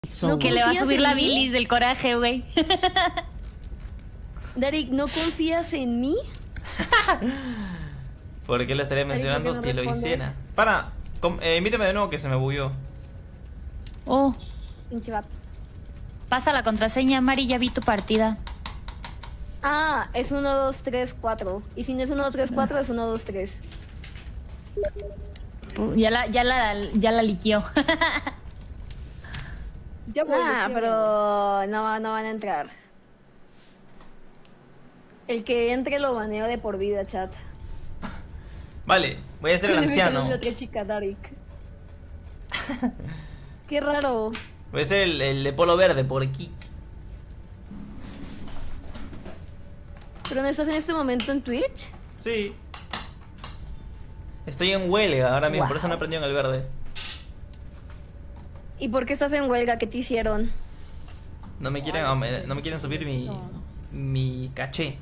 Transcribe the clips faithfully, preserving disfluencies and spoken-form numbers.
No que le va a subir la mí? bilis del coraje, güey. Darik, ¿no confías en mí? ¿Por qué lo estaría mencionando no si lo responde? hiciera? Para, com- eh, invítame de nuevo que se me bugueó. Oh, Pinche vato. pasa la contraseña, Mari, ya vi tu partida. Ah, es uno, dos, tres, cuatro. Y si no es uno, dos, tres, cuatro, es uno, dos, tres. Pu- Ya la, ya la, ya la liqueó. Ya voy, Ah, estoy pero no, no van a entrar. El que entre lo baneo de por vida, chat. Vale, voy a ser el anciano. La otra chica, Darik. Qué raro. Voy a ser el, el de polo verde por aquí. ¿Pero no estás en este momento en Twitch? Sí. Estoy en huelga ahora mismo, Wow. por eso no he aprendido en el verde. ¿Y por qué estás en huelga? ¿Qué te hicieron? No me quieren, no me, no me quieren subir mi, mi caché.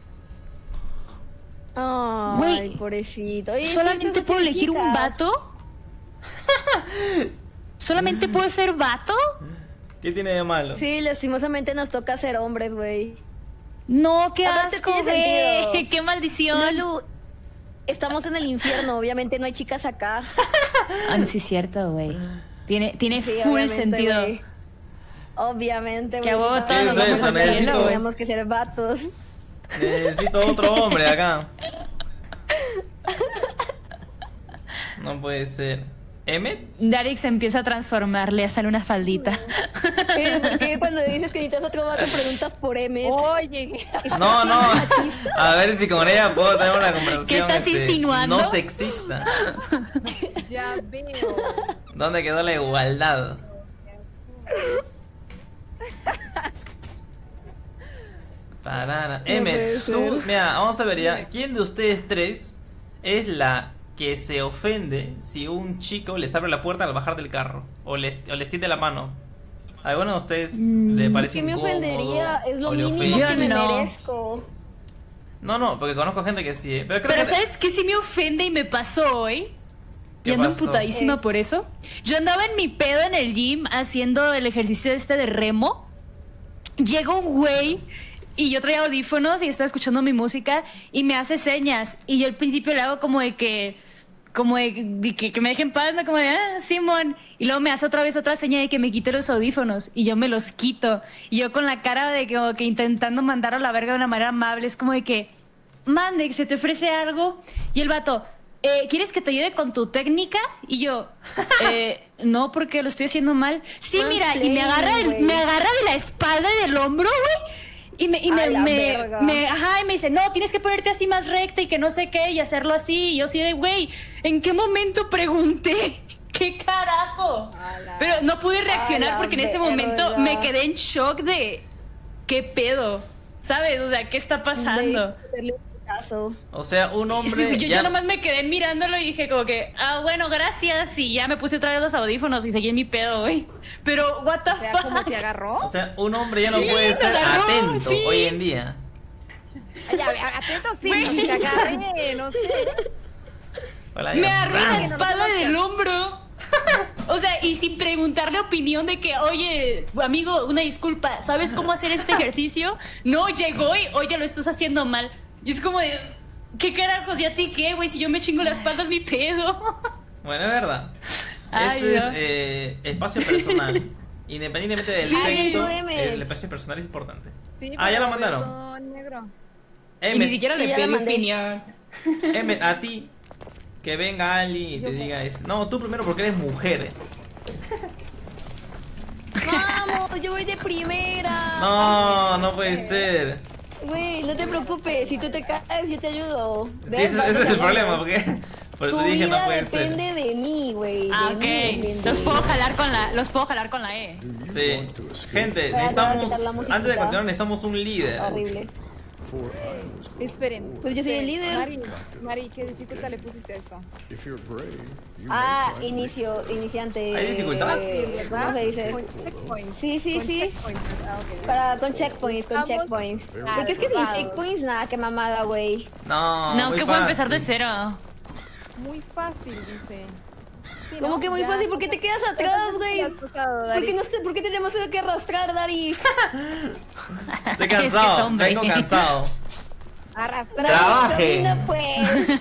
Ay, Güey, pobrecito. Oye, ¿Solamente sí, puedo son elegir un chicas. vato? ¿Solamente puedo ser vato? ¿Qué tiene de malo? Sí, lastimosamente nos toca ser hombres, güey. No, qué Aparte asco, tiene güey. sentido. Qué maldición. Lulu, estamos en el infierno, obviamente no hay chicas acá. Ah, sí, es cierto, güey. Tiene, tiene Sí, full obviamente, sentido. güey. Obviamente, Que güey. a huevo si todos no, nos ¿Qué es vamos eso? al Necesito- cielo, güey. tenemos que ser vatos. Necesito otro hombre acá. No puede ser. ¿Emmet? Darik se empieza a transformar, le sale una faldita. Pero ¿por qué cuando dices que necesitas otro vato preguntas por Emmet? Oye, No, no. A ver si con ella puedo tener una conversación. ¿Qué estás este, insinuando? No sexista. ya veo. ¿Dónde quedó la igualdad? Parara. Emmet, puede tú, ser. mira, vamos a ver ya. ¿Quién de ustedes tres es la que se ofende si un chico les abre la puerta al bajar del carro? O les, o les tiende la mano. ¿A alguno de ustedes le parece ¿Qué me incómodo? ofendería? Es lo o le mínimo ofende? que me no. merezco. No, no, porque conozco gente que sí. ¿eh? Pero creo Pero que... ¿sabes qué sí me ofende y me pasó hoy? ¿Qué Y ando pasó? emputadísima Eh. por eso. Yo andaba en mi pedo en el gym haciendo el ejercicio este de remo. Llega un güey y yo traía audífonos y estaba escuchando mi música y me hace señas. Y yo al principio le hago como de que... Como de, de que, que me dejen paz, ¿no? Como de, ah, Simón. Y luego me hace otra vez otra seña de que me quite los audífonos. Y yo me los quito. Y yo con la cara de que, como que intentando mandar a la verga de una manera amable. Es como de que, mande, que se te ofrece algo. Y el vato, eh, ¿quieres que te ayude con tu técnica? Y yo, eh, no, porque lo estoy haciendo mal. Sí, mira, y me agarra, del- güey. me agarra de la espalda y del hombro, güey. Y me, y A me, la me, verga. me- ajá, y me dice, no, tienes que ponerte así más recta y que no sé qué, y hacerlo así. Y yo así de, güey, ¿en qué momento pregunté? ¿Qué carajo? A la- Pero no pude reaccionar A la porque en ese verga. momento me quedé en shock de, ¿qué pedo? ¿Sabes? O sea, ¿qué está pasando? Güey, hacerle caso. O sea, un hombre... Sí, yo, ya- yo nomás me quedé mirándolo y dije como que, ah, bueno, gracias. Y ya me puse otra vez los audífonos y seguí en mi pedo, güey. Pero, what the O sea, fuck? como te agarró. O sea, un hombre ya no Sí, puede me ser agarró, atento sí. hoy en día. Ay, a ver, atento sí, Güey. no te agarré, no sé. Hola, Me Dios. agarró la ¡Ras! espalda del hombro. O sea, y sin preguntarle opinión de que, oye, amigo, una disculpa, ¿sabes cómo hacer este ejercicio? No, llegó y, oye, lo estás haciendo mal. Y es como de, ¿qué carajos? ¿Ya a ti qué, güey? Si yo me chingo la espalda es mi pedo. Bueno, es verdad. Ay, Ese Dios. es eh, espacio personal. Independientemente del Sí, sexo, Emmet. el espacio personal es importante. Sí, Ah, ya pero la mandaron. con negro. Y ni Emmet, siquiera Sí, le ya la pedí mandé. opinión. Emmet, a ti, que venga alguien y te diga eso. No, tú primero porque eres mujer. Vamos, yo voy de primera. No, no puede ser. Güey, no te preocupes, si tú te caes, yo te ayudo. Sí, ese, ese es el problema, porque por eso Tu dije vida no puede depende ser. de mí, güey. Ah, de ok. mí depende. Los puedo jalar con la, los puedo jalar con la E. Sí. Gente, Espera, te voy a necesitamos, quitar la musiquita. antes de continuar, necesitamos un líder. Horrible. Esperen. Pues yo soy el líder. Mari, Mari, ¿qué dificultad le pusiste a esto? Ah, inicio, iniciante. ¿Hay dificultad? eh, ¿Cómo se dice? Con checkpoints. Sí, sí, Con sí. checkpoints. Ah, ok. Para, con checkpoints, con Vamos. checkpoints. Porque es que sin Claro. checkpoints, nada, qué mamada, güey. No, No, muy que puedo empezar de fácil. cero. Muy fácil, dice. Sí, ¿Cómo ¿no? que muy Ya, fácil? ¿Por qué te quedas ya atrás, te güey? has pasado, ¿Por Dari. qué, no te, ¿Por qué te tenemos que arrastrar, Dari? Estoy Es que es cansado, hombre. vengo cansado. Arrastrar. Trabaje. Camina, pues.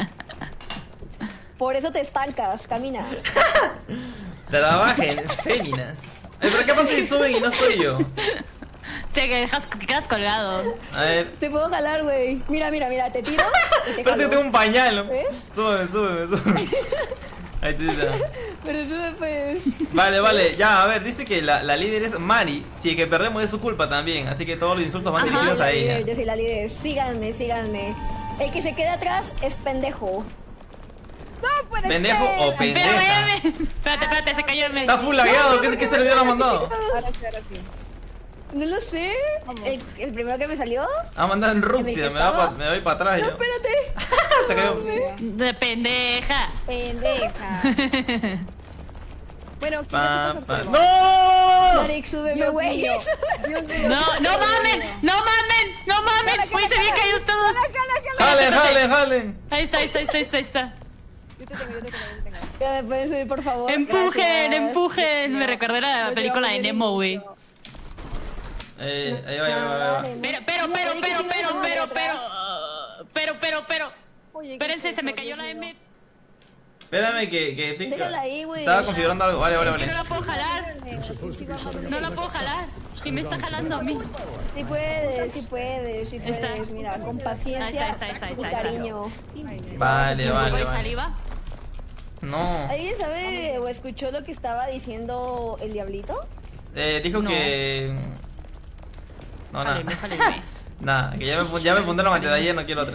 Por eso te estancas, camina. Trabajen, féminas. Eh, ¿Pero qué pasa si suben y no soy yo? Te dejas, te quedas colgado. A ver. Te puedo jalar, güey. Mira, mira, mira, te tiro y te Parece que jalo. tengo un pañal. ¿Ves? Súbeme, súbeme, súbeme. Ahí te está. Pero sube, pues. Vale, vale, ya, a ver, dice que la, la líder es Mari. Si es que perdemos es su culpa también. Así que todos los insultos van Ajá. dirigidos a La ella. líder, yo soy la líder. Síganme, síganme. El que se quede atrás es pendejo. No puede ¿Pendejo ser. o Pero, pendeja? eh, espérate, espérate, se cayó el Está full lagueado, ¿qué es que se le hubiera mandado? Ahora sí, ahora sí. No lo sé. Vamos. El, el primero que me salió. Ha mandado en Rusia, me, va pa- me voy para atrás No, yo. espérate. Se cayó. De pendeja. Pendeja. Bueno, ¿quién Pa, ya se pa- pasó? ¡No! Darek, súbeme, Dios güey. mío. Dios mío. No, no mamen, no mamen, no mamen. Jala, Güey, jala, se habían jala. caído todos. Jala, jala, jala. ¡Jalen, jalen, jalen! Ahí está, ahí está, ahí está, ahí está, ahí está. Yo te tengo, yo te tengo, yo te tengo. Ya me pueden subir, por favor. Empujen, Gracias. empujen. Me recuerda a la Yo película de llevo Nemo, güey. mucho. Eh, ahí va, ahí va, ahí va. Pero, pero, No, pero, Darek, pero, sí me pero, voy pero, atrás. pero, uh, pero, pero, pero. Oye, ¿qué Espérense, es se me esto? cayó la Dios mío. M. Espérame que, que estoy- Déjala ahí, güey. estaba configurando algo. Vale, vale, Es que no vale. la puedo jalar. No la puedo jalar. Y me está jalando a mí. Sí puedes, sí puedes, sí Está. puedes. Mira, con paciencia Ahí está, está, está, y está, está. cariño. Vale, Un poco vale, de vale. saliva. No. ¿Alguien sabe o escuchó lo que estaba diciendo el diablito? Eh, dijo No. que. No, nada. Jáleme, jáleme. Nada, que ya me, ya me fundieron antes de ayer, no quiero otra.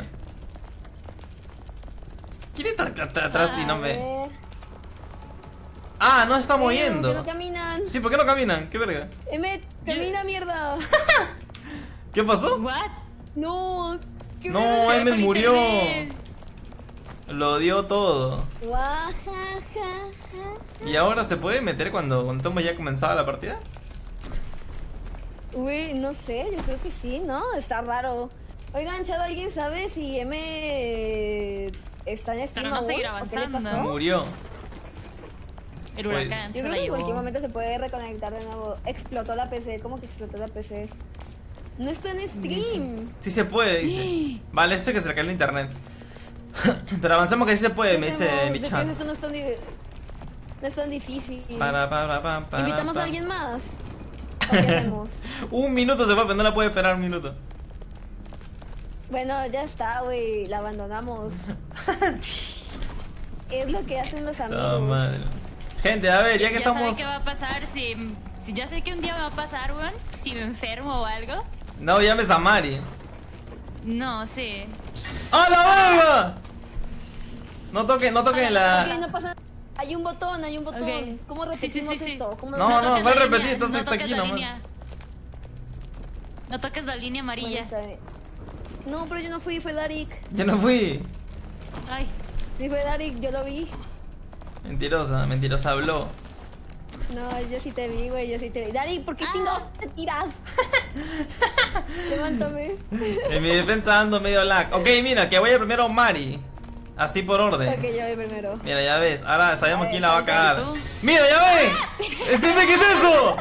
¿Quién está at- at- atrás y no A me.? ver. Ah, no se está Eh, ¿por moviendo. qué no caminan? Sí, ¿por qué no caminan? ¿Qué verga? Emmet, camina, mierda. ¿Qué pasó? What? No. ¿qué No, verga? Se Emmet fue el murió. internet. Lo dio todo. Guajajaja. ¿Y ahora se puede meter cuando, cuando hemos ya comenzado la partida? Uy, no sé, yo creo que sí, ¿no? Está raro. Oigan, Chado, ¿alguien sabe si M está en Pero stream no aún? seguir ¿O qué le avanzando. pasó? Murió. El Pues- huracán Yo se creo la que en cualquier llevó. momento se puede reconectar de nuevo. Explotó la P C. ¿Cómo que explotó la P C? No está en stream. Sí se puede, dice. Vale, esto es que se le cayó el internet. Pero avancemos que sí se puede, me ¿Qué dice hacemos? mi ¿De qué chat. esto no es tan, di- no es tan difícil? Para, para, para, para, ¿Invitamos para. a alguien más? ¿O qué hacemos? Un minuto se fue, pero no la puede esperar un minuto. Bueno, ya está, güey. La abandonamos. Es lo que hacen los No, amigos. madre. Gente, a ver, ya que Ya estamos. saben qué va a pasar si, si ya sé que un día me va a pasar, weón, si me enfermo o algo. No llames a Mari. No, sí. ¡A la verga! No toquen, no toquen Ok, la. no pasa nada. Hay un botón, hay un botón. Ok. ¿Cómo Sí, sí, repetimos sí, sí. esto? ¿Cómo No, lo- no, toques va a la repetir, línea, entonces no está toques aquí la nomás. línea. No toques la línea Bueno, amarilla. está bien. No, pero yo no fui, fue Darik. Yo no fui. Ay, Sí, fue Darik, yo lo vi. Mentirosa, mentirosa habló. No, yo sí te vi, güey, yo sí te vi. Darik, ¿por qué Ah. chingados te tiras? Levántame. En mi defensa ando medio lag. Ok, mira, que vaya primero Mari. Así por orden. Ok, yo voy primero. Mira, ya ves, ahora sabemos A quién ver, la va a cagar. tú. ¡Mira, ya ves! ¡Decime qué es eso!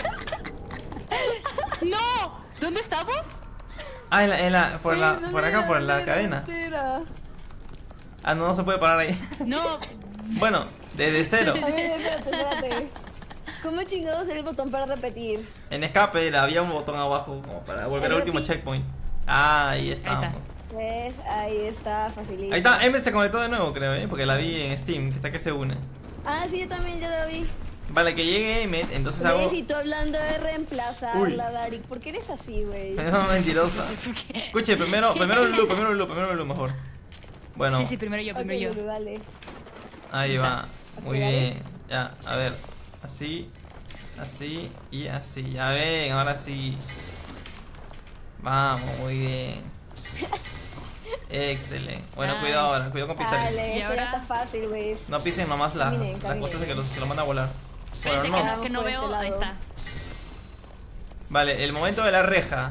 ¡no! ¿Dónde estamos? Ah, en la, en la, por, la, Güey, no por me acá, era, por no la me era, cadena. espera. Ah, no, no se puede parar ahí. No. Bueno, desde cero. A ver, espérate, espérate. ¿Cómo chingados era el botón para repetir? En escape era- había un botón abajo como para volver al último Repeat. checkpoint. Ah, ahí estamos. Pues ahí está, facilito. Ahí está, M se conectó de nuevo, creo, ¿eh? Porque la vi en Steam, que está que se une. Ah, sí, yo también ya la vi. Vale, que llegue M, entonces hago. Güey, si tú hablando de reemplazarla, Uy. Darik, ¿por qué eres así, güey? No, mentirosa. Escuche, primero, primero Lulu, primero Lulu, primero Lulu, mejor. Bueno, Sí, sí, primero yo, Ok, primero yo. Lulu, dale. ahí va. Muy Ok, dale. bien. Ya, a ver. Así, así y así. Ya ven, ahora sí. Vamos, muy bien. Excelente. Bueno, Nice. cuidado ahora, cuidado con pisar eso. Dale, ¿Y esto ahora? ya está fácil, güey. No pisen nomás las, Caminen, las caminen. cosas de que los- se lo manda a volar. Bueno, Espérense no. que, Vamos que no por veo. este Ahí lado. está. Vale, el momento de la reja.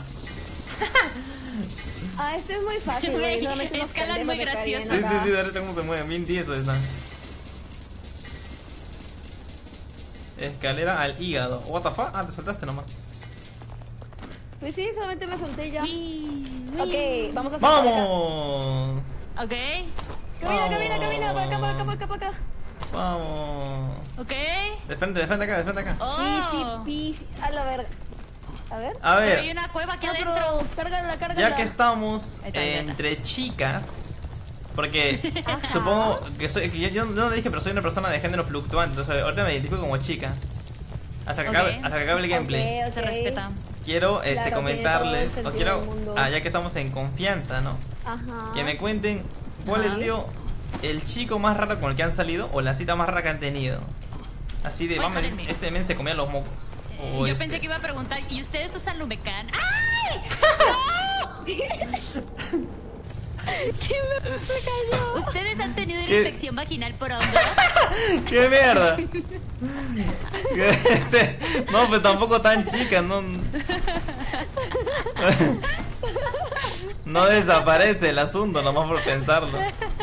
Ah, esto es muy fácil, güey. Solamente unos Escalan pendejos muy se caen gracioso. Sí, sí, acá. sí, dale cómo se mueven. Bien tiesos están. escalera al hígado. What the fuck? Ah, te soltaste nomás. Pues sí, solamente me solté ya. Uy, uy. Ok, vamos a saltar acá. ¡Vamos! Ok, Camina, camina, camina, por acá, por acá, por acá, por acá. ¡Vamos! ok. De frente, de frente acá, de frente acá. Oh. Easy, peasy. A la verga. A ver. A Pero hay ver, una cueva aquí No, adentro. pero cárgala, cárgala. ya que estamos Ahí está, ahí está. entre chicas, porque supongo que soy, que yo, yo no le dije, pero soy una persona de género fluctuante, entonces ahorita me identifico como chica. Hasta que, Ok. acabe, hasta que acabe el gameplay. Ok, ok. Se respeta. Quiero este Claro, comentarles, tiene todo o el quiero, sentido del mundo. ah, ya que estamos en confianza, ¿no? Ajá. Que me cuenten cuál ha Ajá. sido el chico más raro con el que han salido o la cita más rara que han tenido. Así de, Ay, vamos, jálenme. este men se comía los mocos. Eh, O yo este- pensé que iba a preguntar, ¿y ustedes usan Lumecan? ¡Ay! ¿Qué me, me cayó? ¿Ustedes han tenido una ¿Qué? infección vaginal por hongo? ¡Qué mierda! ¿Qué? No, pues tampoco tan chica, no. No desaparece el asunto, nomás por pensarlo.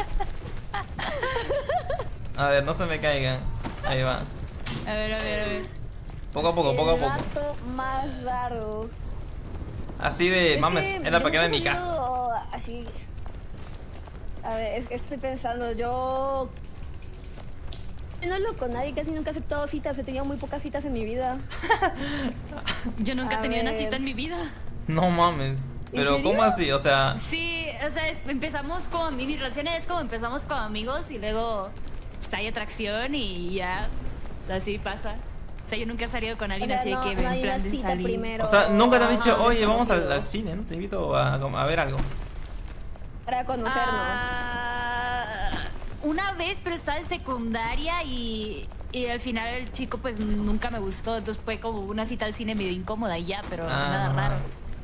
A ver, no se me caigan. Ahí va. A ver, a ver, a ver. Poco a poco, poco a El poco. vato más raro. Así de, Es mames, que era yo para que era en mi nunca he casa. ido Así. A ver, es que estoy pensando, yo. Yo no hablo con nadie, casi nunca he aceptado citas, he tenido muy pocas citas en mi vida. Yo nunca A he tenido una ver. cita en mi vida. No mames. Pero, serio? ¿cómo así? O sea, Sí, o sea, es- empezamos con. Mi relación es como empezamos como amigos y luego pues, hay atracción y ya. Así pasa. O sea, yo nunca he salido con O alguien sea, así no, de que no en hay una plan de cita salir. primero. o sea, nunca te han dicho, Ajá, oye, vamos al, conocido. al cine, ¿no? Te invito a, a ver algo. Para conocernos. Ah, una vez, pero estaba en secundaria y, y al final el chico pues nunca me gustó, entonces fue como una cita al cine medio incómoda y ya, pero Ah, nada no raro.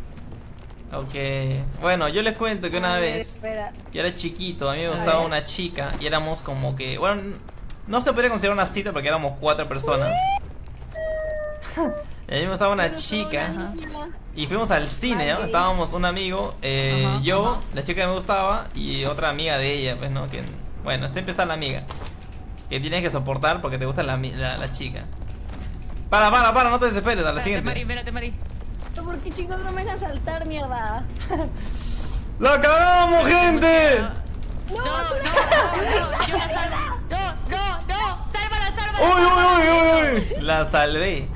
Ok. Bueno, yo les cuento que una A ver, vez espera. yo era chiquito, a mí me gustaba ver. una chica y éramos como que, bueno, no se podría considerar una cita porque éramos cuatro personas. Y a mí me gustaba una Pero soy chica una niña. y fuimos al cine, ¿no? Ay. Estábamos un amigo, eh, Ajá, yo, ajá. la chica que me gustaba y otra amiga de ella, pues, ¿no? Que, bueno, siempre está la amiga que tienes que soportar porque te gusta la, ami- la, la chica. Para, para, para, no te desesperes, a la Espérate, Mari, siguiente. espérate, Mari. ¿Por qué chicos no me dejan saltar, mierda? ¡La cagamos, gente! No, no, no, no, yo la salvo. No, no, no, sálvala, sálvala. ¡Uy, sálvala. uy, uy, uy, uy! La salvé.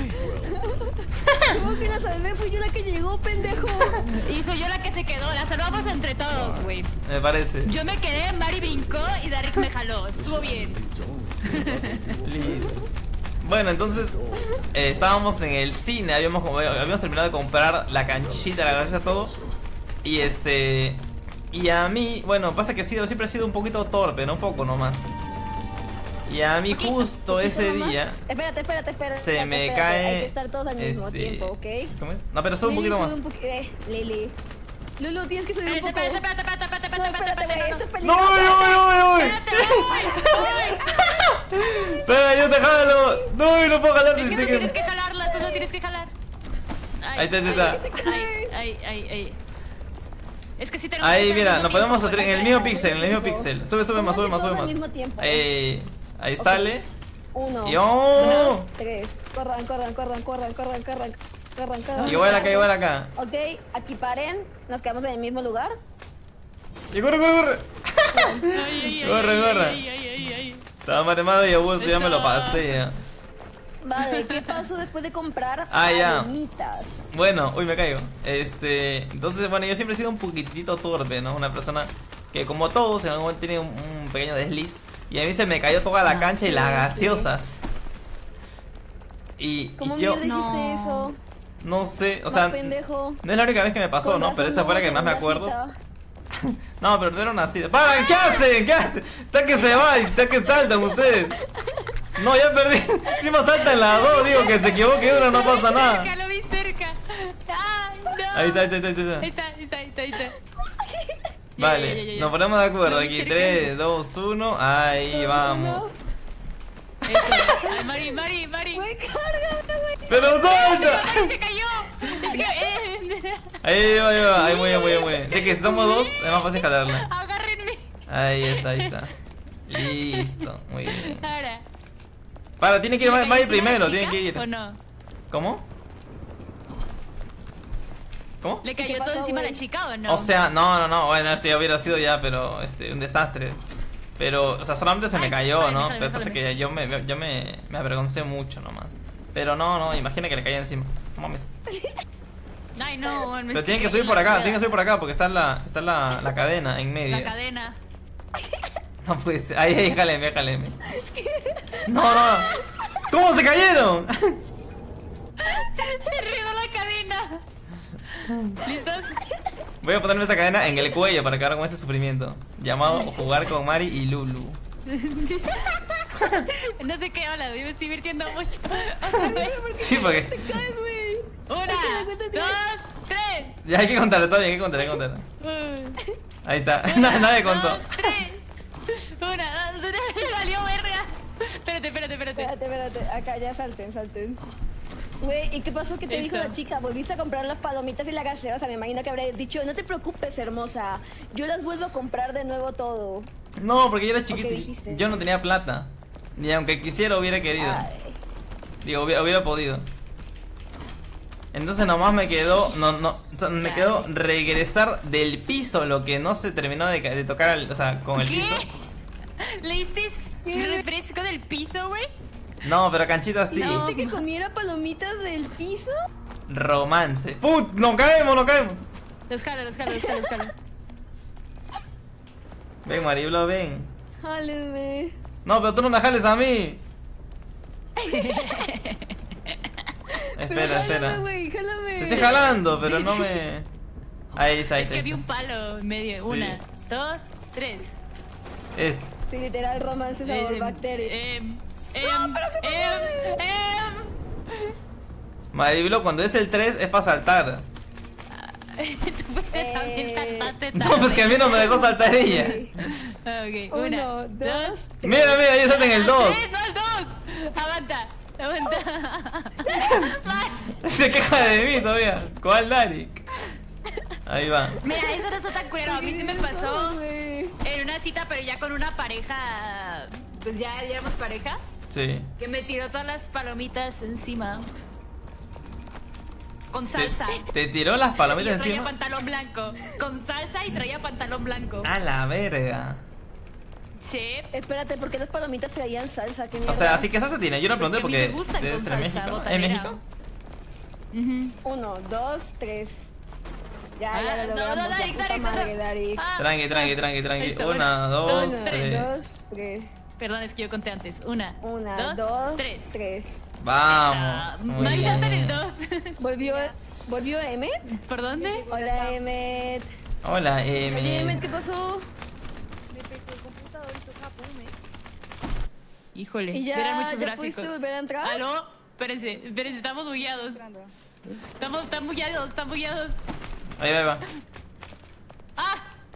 ¿Cómo que la salvé? Fui yo la que llegó, pendejo. Y soy yo la que se quedó, la salvamos entre todos, güey. Me parece. Yo me quedé, Mari brincó y Darik me jaló. Estuvo bien. Lindo. Bueno, entonces eh, estábamos en el cine, habíamos, como- habíamos terminado de comprar la canchita, la gracia, todo. Y este. Y a mí, bueno, pasa que he sido, siempre he sido un poquito torpe, no un poco nomás. Y a mí justo ¿Poquito ese nomás? día Espérate, espérate, espérate. se espérate, me espérate. cae. Hay que estar todos al mismo este, tiempo, ¿ok? ¿Cómo es? No, pero sube un Lili, poquito más. sube un poqui- eh, Lili. Lulu, tienes que subir un Espérate, poco. espérate, espérate, espérate, espérate, No, espérate, espérate, güey, espérate, esto es ¡No, peligroso. uy, uy, uy, uy! espérate. ¡Uy! ¡Espera, yo te jalo! ¡No, no puedo jalarte! Es que este tú que- tienes que jalarla, tú no tienes que jalar. Ay, Ahí está, ahí está. Ay, ay, ay, ay. Es que si tenemos Ahí, que hacer mira, al nos mismo podemos tiempo, hacer en el güey. mismo pixel, en el mismo pixel. Sube, sube más, sube más, sube Todos al más. mismo tiempo. Ahí, ahí Ok. sale. Uno. Y ¡oh! Dos, tres. Corran, corran, corran, corran, corran, corran. Corran, corran. Igual acá, igual acá. Ok, aquí paren. Nos quedamos en el mismo lugar. Y corre, corre, corre. Ay, ay, ay, Corre, ay, corre. ay, ay, ay, ay. Estaba maremado y abuso, ya me lo Eso. pasé ya. Vale, ¿qué pasó después de comprar Ah, ya. palomitas? Bueno, uy, me caigo. Este, entonces, bueno, yo siempre he sido un poquitito torpe, ¿no? Una persona que, como todos, en algún momento tiene un, un pequeño desliz. Y a mí se me cayó toda la Ah, cancha y sí, las sí. gaseosas. Y, ¿Cómo y yo, mierda hiciste No. eso? no sé, o Más sea, pendejo. no es la única vez que me pasó, Con ¿no? Pero razón esa fue la no que más me vas a una acuerdo. cita. No, pero no era una cita. ¡Para! ¿Qué hacen? ¿Qué hacen? Está que se va, está que saltan ustedes. No, ya perdí. Encima saltan las dos, digo que se equivoque uno, no pasa nada. Cerca, lo vi cerca. Ay, no. Ahí está, ahí está, ahí está, ahí está. Ahí está, ahí está, ahí está, ahí está. Ya, Vale, ya, ya, ya, ya. nos ponemos de acuerdo Lo vi aquí. cerca. tres, dos, uno. Ahí vamos. Eso. Ay, Mari, Mari, Mari. Güey, cárgate, güey. ¡Pero salta! Mari se cayó. Es que, eh. Ahí va, ahí va. Ahí muy bien, muy bien, muy bien. De que si somos dos, es más fácil jalarla. Agárrenme. Ahí está, ahí está. Listo, muy bien. Ahora. Para, tiene que ir ¿Le Mari cayó encima primero, la tiene chica que ir. ¿O no? ¿Cómo? ¿Cómo? ¿Le ¿Qué cayó todo pasó, encima a la güey? chica o no? O sea, no, no, no, bueno, este ya hubiera sido ya, pero este, un desastre. Pero, o sea, solamente se me Ay, cayó, ay, ¿no? déjame, Pero pasa déjame. que yo me, yo me, me avergoncé mucho nomás. Pero no, no, imagina que le caía encima. No mames. Ay, no, me Pero estoy tienen que cayendo subir en por la acá, rueda. tienen que subir por acá porque está la, está la, la cadena en medio. La cadena. No puede ser. Ahí, ahí, jáleme, jáleme. No, no. ¿Cómo se cayeron? Se rió la cadena. ¿Listos? Voy a ponerme esta cadena en el cuello para acabar con este sufrimiento. Llamado jugar con Mari y Lulu. No sé qué habla, me estoy divirtiendo mucho. Sí, porque. Ay, güey. Una, dos, tres. Ya hay que contarlo, todavía hay que contarlo, hay que contarlo. Ahí está. Nada, nadie contó. Dos, tres. Una, dos, tres. Valió verga. Espérate, espérate, espérate. Espérate, espérate. Acá ya salten, salten. Güey, ¿y qué pasó? ¿Qué te Listo. dijo la chica? ¿Volviste a comprar las palomitas y la gaseosa? Me imagino que habría dicho, no te preocupes, hermosa. Yo las vuelvo a comprar de nuevo todo. No, porque yo era qué chiquito y dijiste? yo no tenía plata. Ni aunque quisiera hubiera querido. Ay. Digo, hubiera, hubiera podido. Entonces nomás me quedó, no, no, o sea, me Chale. quedó regresar del piso lo que no se terminó de, ca- de tocar, al- o sea, con el ¿Qué? piso. ¿Leíste ¿Qué? refresco del piso, güey? No, pero canchita sí. ¿Dijiste que comiera palomitas del piso? Romance. ¡Put! ¡No caemos, no caemos! Los jalo, los jalo, los jalo, los jalo. Ven, Mariblo, ven. Jáleme. No, pero tú no me jales a mí. Pero Espera, jálame, espera. güey, jálame. Te estoy jalando, pero no me. Ahí está, ahí Es está. que ahí vi un está. palo en medio. Sí. Una, dos, tres. Es- Sí, literal, romance sabor Em, bacteria. em, em, em, em. Mariblo, cuando es el tres es para saltar. Tú fuiste Eh, también saltaste tarde. No, pues que a mí no me dejó saltar ella. Sí. Ok, Uno, una, dos, dos. Mira, mira, ahí salta en el dos. ¡Tres, no el dos! Aguanta, aguanta. Se queja de mí todavía. ¿Cuál Darik? Ahí va. Mira, eso no es tan culero. A mí sí me pasó güey. en una cita, pero ya con una pareja. Pues ya éramos pareja. Sí. Que me tiró todas las palomitas encima. Con Te, salsa. te tiró las Y palomitas yo traía encima. pantalón blanco. Con salsa y traía pantalón blanco. A la verga. Sí. Espérate, ¿por qué las palomitas traían salsa? ¿Qué O mierda? sea, así que salsa tiene. Yo no pregunté Porque a mí porque me gustan debe con ser en salsa, México. ¿En botanera. México? Ujú. Uno, dos, tres. Ya, Ah, ya lo no, no, logramos. Darik, la puta Darik, madre, no. Darik. Ah. Tranqui, tranqui, tranqui, tranqui. Ahí está, Una, bueno. dos, Uno, tres. dos, tres. Perdón, es que yo conté antes. Una, Una, dos, dos, tres. tres. Vamos. Ah, Muy no hay salsa en el bien. dos. ¿Volvió, ¿volvió Emmet? ¿Por dónde? Hola, Emmet. Hola, Oye, Emmet, Emi. ¿qué pasó? Me pegó el computador y se escapó, ¿eh? Híjole, ¿Y ya- eran muchos ya gráficos. pudiste volver a entrar? ¿Aló? Espérense, espérense, estamos bugueados. Entrando. Estamos, están bugueados, están bugueados. Ahí va, ahí va. ¡Ah!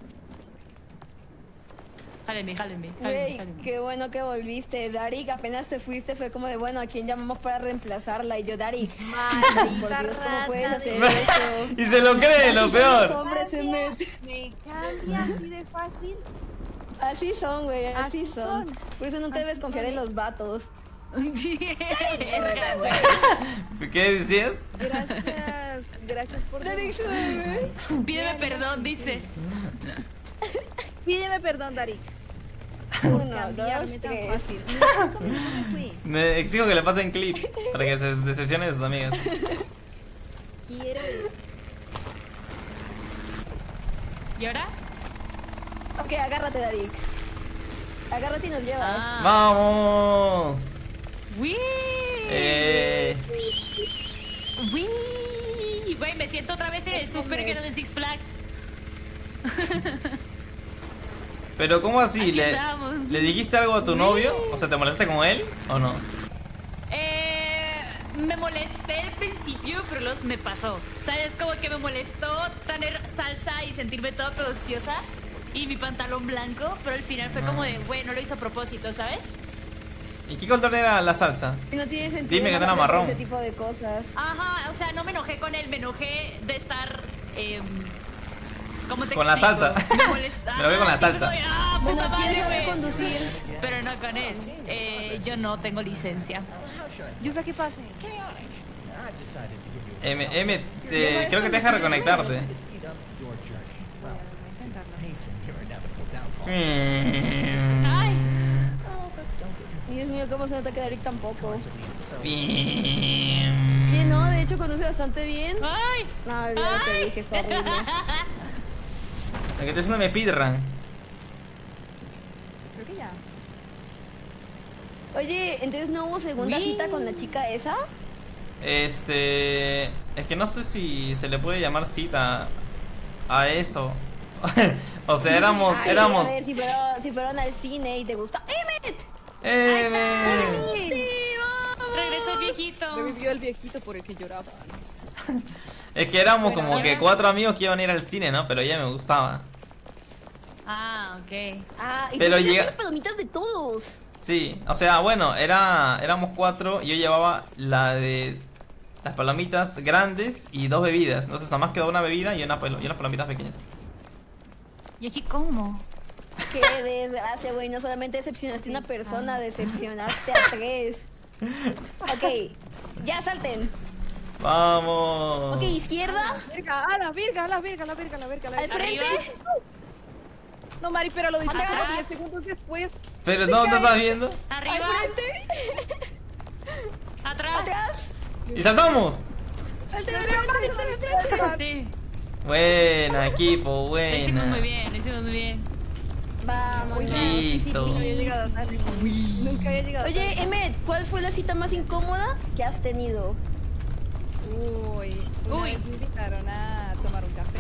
Jálenme, jálenme, jálenme, Güey, jálenme. qué bueno que volviste. Darik, apenas te fuiste, fue como de, bueno, ¿a quién llamamos para reemplazarla? Y yo, Darik, por Maldita Dios, ¿cómo rata puedes de- hacer eso? Y se lo cree, lo Así son peor. los hombres, Emmet. Me cambia así de fácil. Así son, güey, así Así son. son. Por eso nunca Así debes confiar son. en los vatos. Verga, güey. ¿Qué decías? Gracias, gracias por Darik, demostrarme. güey. Pídeme perdón, dice. Pídeme perdón, Darik. Uno, Cambiarme dos, tan tres. fácil. Nunca me fui. Me exijo que le pasen clip para que se decepcione de sus amigas. Quiero ir. ¿Y ahora? Ok, agárrate, Darik. Agárrate y nos llevas. Ah. ¡Vamos! ¡Wii! Eh, ¡Wii! Güey, me siento otra vez en el super que no en Six Flags. pero ¿cómo así? Así ¿Le, estamos. ¿Le dijiste algo a tu novio? O sea, ¿te molestaste con él o no? Eh, me molesté al principio, pero luego me pasó. ¿Sabes? Como que me molestó tener salsa y sentirme toda pedostiosa y mi pantalón blanco, pero al final fue como de, güey, no lo hizo a propósito, ¿sabes? ¿Y qué color era la salsa? No tiene sentido. Dime que no era enojarte por marrón. Ese tipo de cosas. Ajá, o sea, no me enojé con él, me enojé de estar, eh, ¿Cómo te Con la explico? salsa. Me molesta. Me lo veo con la Sí, salsa. soy- ah, Bueno, puta ¿quién madre, sabe güey. conducir? Pero no con él. Eh, yo no tengo licencia. Yusa, ¿qué pasa? M, M, te- creo que te deja reconectarte. Ay. Dios mío, ¿cómo se nota que Derek tampoco? Bien. Oye, no, de hecho conduce bastante bien. Ay. No, olvidé lo que dije, está horrible. Lo que estoy haciendo me speedrun. Creo que ya. Oye, entonces no hubo segunda Uy. cita con la chica esa. Este. Es que no sé si se le puede llamar cita a eso. O sea, éramos. Ay, éramos. A ver, si fueron, si fueron al cine y te gusta. ¡Emmet! ¡Eh! ¡Sí, vamos! Regresó el viejito. Revivió el viejito por el que lloraba. Es que éramos Bueno, como ya. que cuatro amigos que iban a ir al cine, ¿no? Pero ella me gustaba. Ah, ok. Ah, y Pero tú llega- las palomitas de todos. Sí, o sea, bueno, era éramos cuatro y yo llevaba la de las palomitas grandes y dos bebidas. Entonces nada más quedó una bebida y, una palo- y unas palomitas pequeñas. ¿Y aquí cómo? Qué desgracia, güey. No solamente decepcionaste a una persona, decepcionaste a tres. Ok, ya salten. ¡Vamos! Ok, izquierda, Verga, a la verga, a la verga, a la verga, a la verga, a la al verga. frente. Arriba. No, Mari, pero lo dijiste Atrás. como diez segundos después. Pero no, ¿no estás viendo? Al Arriba. frente. Atrás. Atrás. ¡Y saltamos! Al frente, al frente, al frente. Sí. Buena, equipo, Lo hicimos muy buena. bien, lo hicimos muy bien. Vamos, vamos, Listo. sí, No sí, había sí. llegado tarde. Nunca había llegado Oye, Emmet, ¿cuál fue la cita más incómoda que has tenido? Uy, una Uy. vez me invitaron a tomar un café.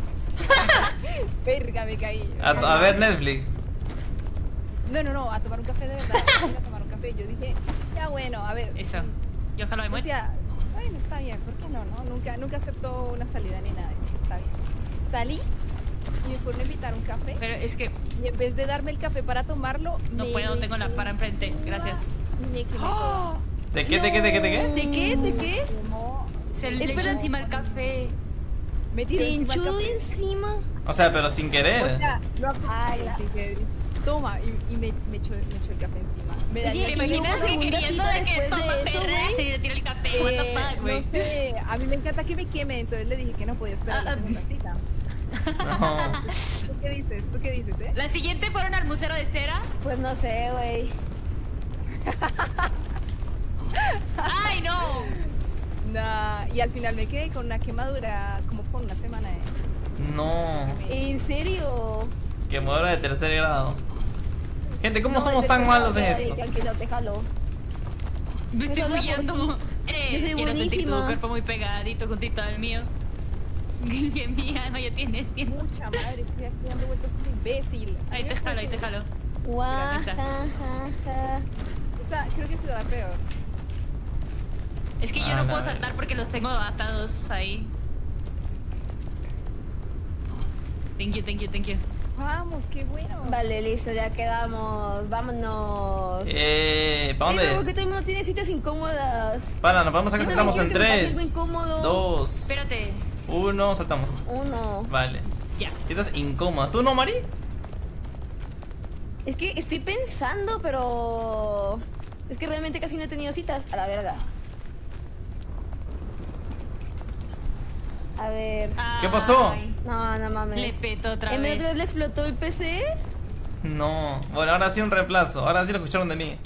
Verga, me caí. A, a ver Netflix. No, no, no, a tomar un café de verdad. A tomar un café. Yo dije, ya bueno, a ver. Eso. Y ojalá me muera. Decía, bueno, está bien, ¿por qué no? no? Nunca, nunca aceptó una salida ni nada. Dije, está bien. Salí y me fueron a invitar a un café. Pero es que Y en vez de darme el café para tomarlo, no me puedo, tengo la para enfrente. Gracias. Y me quemé todo. ¿De qué, de qué, de qué, de qué? ¿De qué? ¿De qué? Quemó. Se le Espera. echó encima el café. Me tiró ¿Te encima el hinchó café. encima? O sea, pero sin O querer. sea, lo apreté, Ay, la- así que, toma, y, y me, me, echó, me echó el café encima. Me Oye, dañó ¿Te ¿y el hubo imaginas que segunda queriendo cita de que después toma de eso, perra güey? y le tira el café? What the Eh, fuck, güey. no sé, a mí me encanta que me queme, entonces le dije que no podía esperar la Ah, segunda cita. No. ¿Tú qué dices? ¿Tú qué dices, eh? La siguiente fueron al museo de cera. Pues no sé, güey. ¡Ay, no! Nah, y al final me quedé con una quemadura como por una semana, eh. No. ¿En serio? Quemadura de tercer grado. Gente, ¿cómo No, somos de tan tercer malos en Sí, esto? tranquilo, te jalo. Me estoy Solo por huyendo. ti. Eh, Yo soy quiero sentir tu buenísima. cuerpo muy pegadito, juntito al mío. Que mía, no, ya tienes tiempo. Mucha madre, estoy aquí dando vueltas como imbécil. Ahí te jalo, ahí te jalo. Guajajaja. Esta, creo que ha sido la peor. Es que yo Ah, no la puedo verga. saltar porque los tengo atados ahí. Thank you, thank you, thank you. Vamos, qué bueno. Vale, listo, ya quedamos. Vámonos. Eh, ¿para Eh, dónde pero ¿por qué es? todo el mundo tiene citas incómodas? Para, nos vamos a Yo que también saltamos en quiero que me pase tres, algo incómodo. dos, Espérate. uno, saltamos. Uno. Vale. Ya. Citas incómodas. ¿Tú no, Mari? Es que estoy pensando, pero... Es que realmente casi no he tenido citas. A la verga. A ver... ¿Qué pasó? Ay, No, no mames. le peto otra ¿En medio vez. le explotó el P C? No. Bueno, ahora sí un reemplazo. Ahora sí lo escucharon de mí.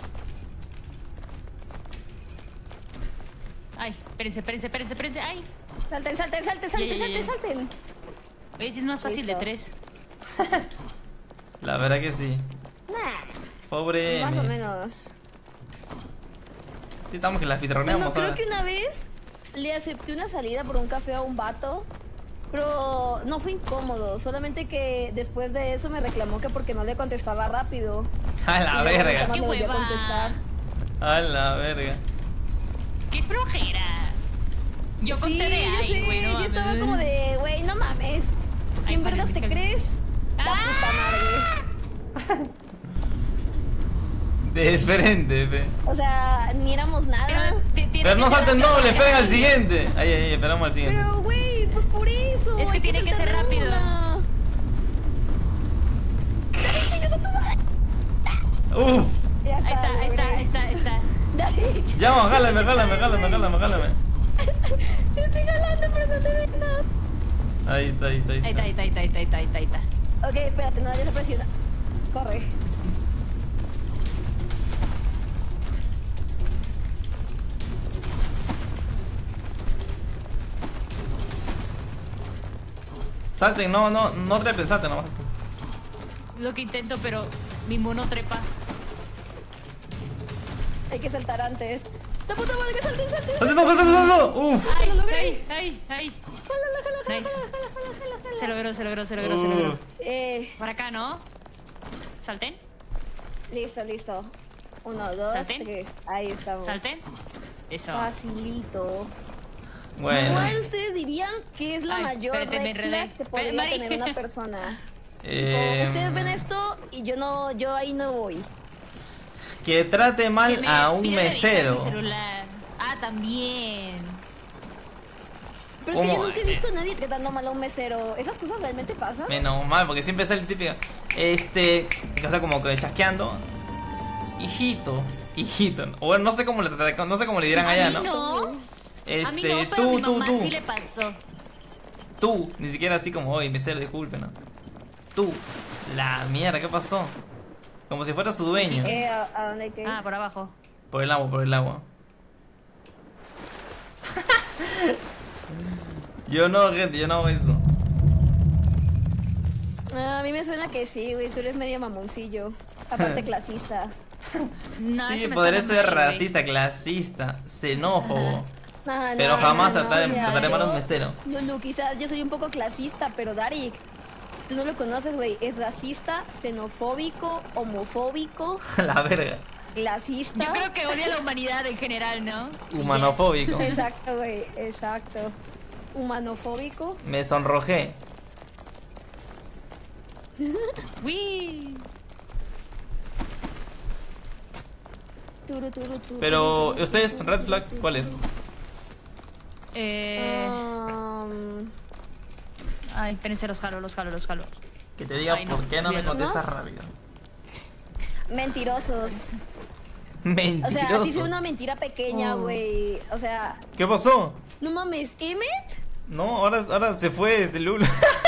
Ay, espérense, espérense, espérense, espérense. Ay. Salten, salten, salten, salten, Ya, ya, ya, salten, ya. salten. Oye, si es más fácil de Listo. tres. La verdad que sí. Nah, Pobre más o M. menos. Sí, estamos que las Bueno, pitroneamos creo ahora. que una vez le acepté una salida por un café a un vato, pero no fue incómodo, solamente que después de eso me reclamó que porque no le contestaba rápido. A la Y luego nunca verga. más ¡Qué le volví a hueva! contestar. A la verga. ¡Qué flojera! Yo Sí, conté de yo ahí, sé, güey, no yo estaba mames. como de, güey, no mames. Ay, ¿Quién vergas te vale, crees? La ¡Ah! puta madre. De frente, fe. O sea, ni éramos nada. Pero, te- tiene Pero no que ser salten rápido. doble, esperen al siguiente. Ahí, ahí, esperamos al siguiente. Pero, güey, pues por eso. Es que hay tiene que ser saltar de rápido. una. Uf. Ya Ahí está, ahí está, logré. ahí está, ahí está. David, Ya, vamos, jálame, jálame, jálame, jálame, jálame. te estoy jalando, pero no te vengas. Ahí está, ahí está, ahí Ahí está, está. ahí está, ahí está, ahí está, ahí está, ahí está. Ok, espérate, no, ya se presiona. Corre. Salten, no, no, no trepen, salten nomás. Lo que intento, pero mi mono trepa. Hay que saltar antes. ¡La puta madre que salte, salte! ¡Salten, no, salten, salten! ¡Uf! ¡Ay, lo logré. ay, ay, ay! ¡Jala, jala, jala, Nice. jala, jala, jala, jala, jala! Se logró, se logró, se logró, se logró. Uf. Eh, Por acá, ¿no? ¿Salten? listo, listo. Uno, dos, ¿Salten? tres. Ahí estamos. ¿Salten? Eso. Facilito. Bueno. ¿Cuál ustedes dirían que es la Ay, mayor espérate, me red enredé. flag que podría Mari. tener una persona? Eh, Ustedes ven esto y yo no, yo ahí no voy. Que trate mal Que me a un pide revisar mesero. mi celular. Ah, también. Pero es que yo ¿Cómo? nunca he visto a nadie tratando mal a un mesero. ¿Esas cosas realmente pasan? Menos mal, porque siempre sale el típico. Este. O sea, como que chasqueando. Hijito. Hijito. O bueno, no sé cómo le, no sé cómo le dirán allá, A mí ¿no? no. A mí Este, no, pero tú, mi tú, mamá tú. sí le pasó. Tú. Ni siquiera así como, oye, mesero, disculpe, ¿no? Tú. La mierda, ¿qué pasó? Como si fuera su dueño. Eh, ¿a, a dónde hay que ir? Ah, por abajo. Por el agua, por el agua. Yo no, gente, yo no hago eso. Ah, a mí me suena que sí, güey. Tú eres medio mamoncillo. Aparte clasista. No, Sí, eso me podré suena ser mal, güey. racista, clasista, xenófobo. Ah, Pero no, jamás no, trataré- mira, trataré mal a un yo- mesero. Lulu, quizás yo soy un poco clasista, pero Darik, tú no lo conoces, güey. Es racista, xenofóbico, homofóbico, La verga. clasista. Yo creo que odia a la humanidad en general, ¿no? Humanofóbico. Exacto, güey, exacto. Humanofóbico. Me sonrojé. Uy. Turu, turu, turu, Pero, turu, ¿ustedes, turu, red turu, flag, turu, cuál es? turu. Eh... Um, Ay, espérense, los jalo, los jalo, los jalo. Que te diga Ay, no, por qué no me olvídalo. contestas ¿No? rápido. mentirosos. O Mentiroso. sea, así sea una mentira pequeña, Oh. güey. O sea, ¿Qué pasó? no mames, Emmet, No, ahora, ahora se fue este Lulu.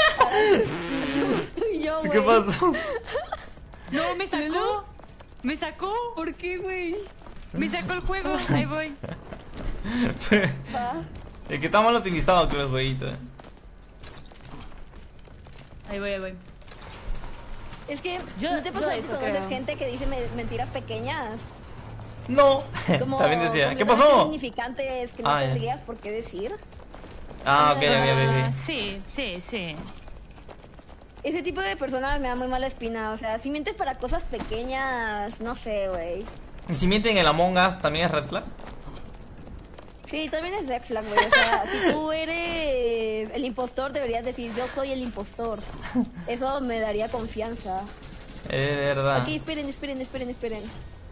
tú y yo, güey. ¿Qué pasó? No, me sacó. Me sacó. ¿Por qué, güey? Me sacó el juego. Ahí voy. Va. Es que está mal optimizado creo el jueguito, eh. Ahí voy, ahí voy. Es que, Yo- ¿no te yo pasa que eso conoces creo. gente que dice me- mentiras pequeñas? No. Como También decía, ¿qué completamente pasó? Significantes que no Ah, ya. tendrías por qué decir. Ah, ok, ok, Ah, ok, sí, sí, sí. Ese tipo de personas me da muy mala espina. O sea, si mientes para cosas pequeñas, no sé, güey. ok. ¿Y si mienten en el Among Us también es red flag? Sí, también es red flag, güey. O sea, si tú eres el impostor, deberías decir yo soy el impostor. Eso me daría confianza. Es verdad. Ok, esperen, esperen, esperen, esperen.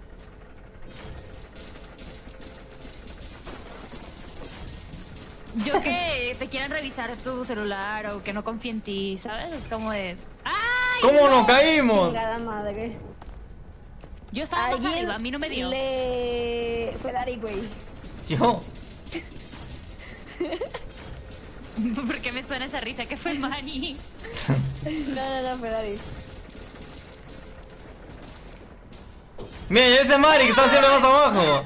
Yo que te quieran revisar tu celular o que no confíe en ti, ¿sabes? Es como de... ¡Ay! ¿Cómo nos caímos? Chingada madre. Yo estaba más Alguien arriba, a mí no me dio. le... Fue Dari, güey. Yo. ¿Por qué me suena esa risa? ¿Qué fue Manny? No, no, no, fue Dari. Mira, ya ese Mari que está haciendo más abajo.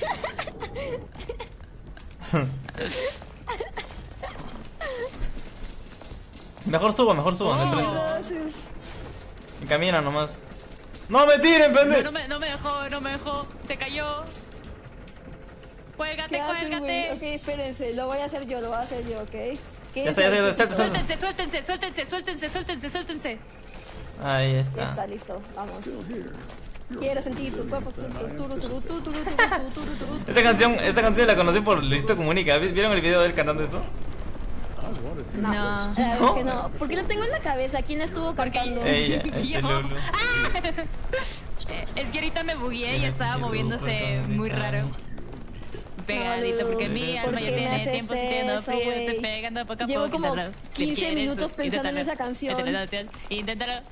Mejor suba, mejor suba. Oh. me prendo. Gracias. Y camina nomás. ¡No me tiren, No, pendejo! no me, no me dejó, no me dejó. Se cayó. ¿Qué Cuélgate, hacen, güey? cuélgate. Ok, espérense, lo voy a hacer yo, lo voy a hacer yo, ¿ok? Ya está, ya está, ya está, suelta, suelta. Suéltense, suéltense, suéltense, suéltense, suéltense, suéltense. Ahí Ya está. está, listo, vamos. Quiero sentir tu cuerpo. Turu, turu, turu, turu, turu, turu, turu, turu, turu. Esa canción, esa canción la conocí por Luisito Comunica. ¿Vi- ¿Vieron el video de él cantando eso? No. La verdad es que no. ¿Por qué lo tengo en la cabeza? ¿Quién estuvo cantando? Ella, este Yo. Lulu. Eh, Es que ahorita me bugueé y estaba moviéndose muy raro. Pegadito, porque mi ¿Por alma ya qué me tiene haces tiempo sintiendo eso, frío, güey? estoy pegando poco a Llevo poco. como inténtalo. Si quince quieres, minutos tú, pensando en inténtalo. esa canción. Inténtalo, tío. Inténtalo.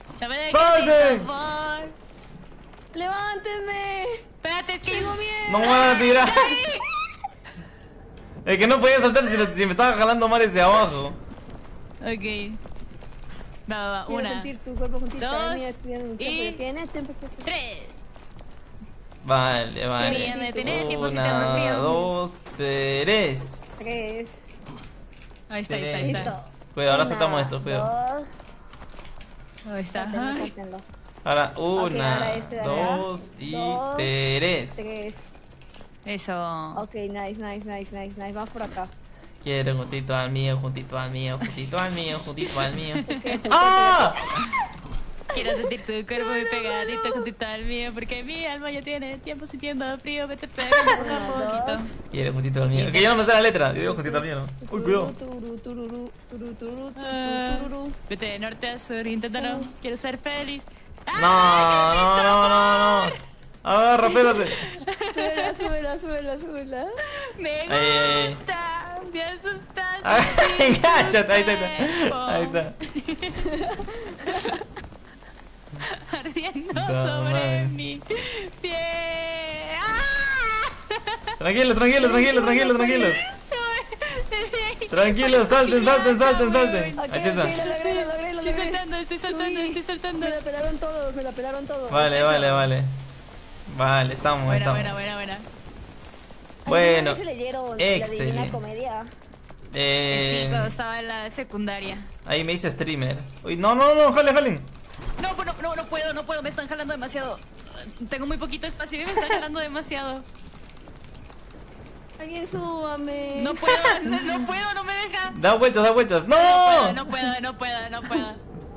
No me dejes, ¡Salten! por favor. ¡Levántenme! Espérate, es que ¡Tengo miedo! No me van a tirar. Es que no podía saltar si, si me estaba jalando mar hacia abajo. Ok. Va, va, va. Quiero Una, sentir tu cuerpo juntito dos, a mí, estudiando un tiempo y que tienes, tiempo que tienes. tres. Vale, vale. Bien, de tener tiempo si te da Una, frío. dos, tres. Tres. Ahí está, ahí está, ahí Listo. está. Listo. Cuidado, ahora Una, soltamos esto, cuidado. Dos. Ahí está. Sáltenlo, Ay. sáltenlo. Ahora, una, ahora este de acá. dos y Dos, tres. Tres. Eso. Ok, nice, nice, nice, nice, nice. Vamos por acá. Quiero juntito al mío, juntito al mío, juntito al mío, juntito al mío. ¡Ah! Quiero sentir tu cuerpo muy pegadito juntito al mío, porque mi alma ya tiene tiempo sintiendo frío, vete pegando poco a poquito. Quiero juntito al mío. Que yo no me sé la letra, yo digo juntito al mío, ¿no? Uy, cuidado. Tururu, tururu, tururu, tururu, Ah, tururu. vete de norte a sur, inténtalo, quiero ser feliz. No, no, no, no, no. Agarra, espérate. Súbela, súbela, súbela, súbela. Me Ay, ay, ay. gusta, me asustas. Ah, engáchate, ahí está, ahí está. está. Ahí está. Ardiendo No, sobre madre. mi pie. ¡Ah! Tranquilos, tranquilos, tranquilos, tranquilos, tranquilos. Tranquilos, salten, salten, salten, salten. Ok, Ahí ok, está. lo logré, lo logré, lo Estoy logré. saltando, estoy saltando, Subí. estoy saltando. Me la pelaron todos, me la pelaron todos. Vale, vale, vale. Vale, estamos, Buena, estamos. buena, buena, buena. Bueno, ¿Alguna vez se leyeron la excelente. Divina Comedia? Sí, cuando Eh, estaba en la secundaria. ahí me dice streamer. Uy, no, no, no, jalen, jalen. No, no, no, no puedo, no puedo, me están jalando demasiado. Tengo muy poquito espacio y me están jalando demasiado. Alguien súbame. No puedo, no, no puedo, no me deja. Da vueltas, da vueltas. No puedo, ¡No! no puedo, no puedo, no puedo.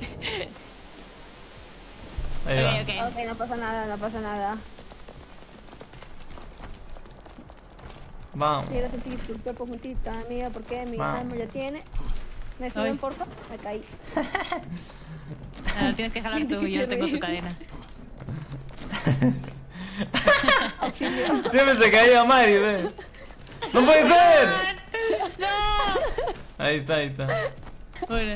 Ahí va. Ok, ok. Ok, no pasa nada, no pasa nada. Vamos. Quiero sentir tu cuerpo juntito a mí, porque mi Vamos. alma ya tiene. ¿Me suben, Ay. porfa? Me caí. Ah, tienes que jalar tú, yo no tengo tu cadena. Auxilio. Siempre se caía Mari, ve. ¡No puede ser! ¡No! Ahí está, ahí está. Bueno,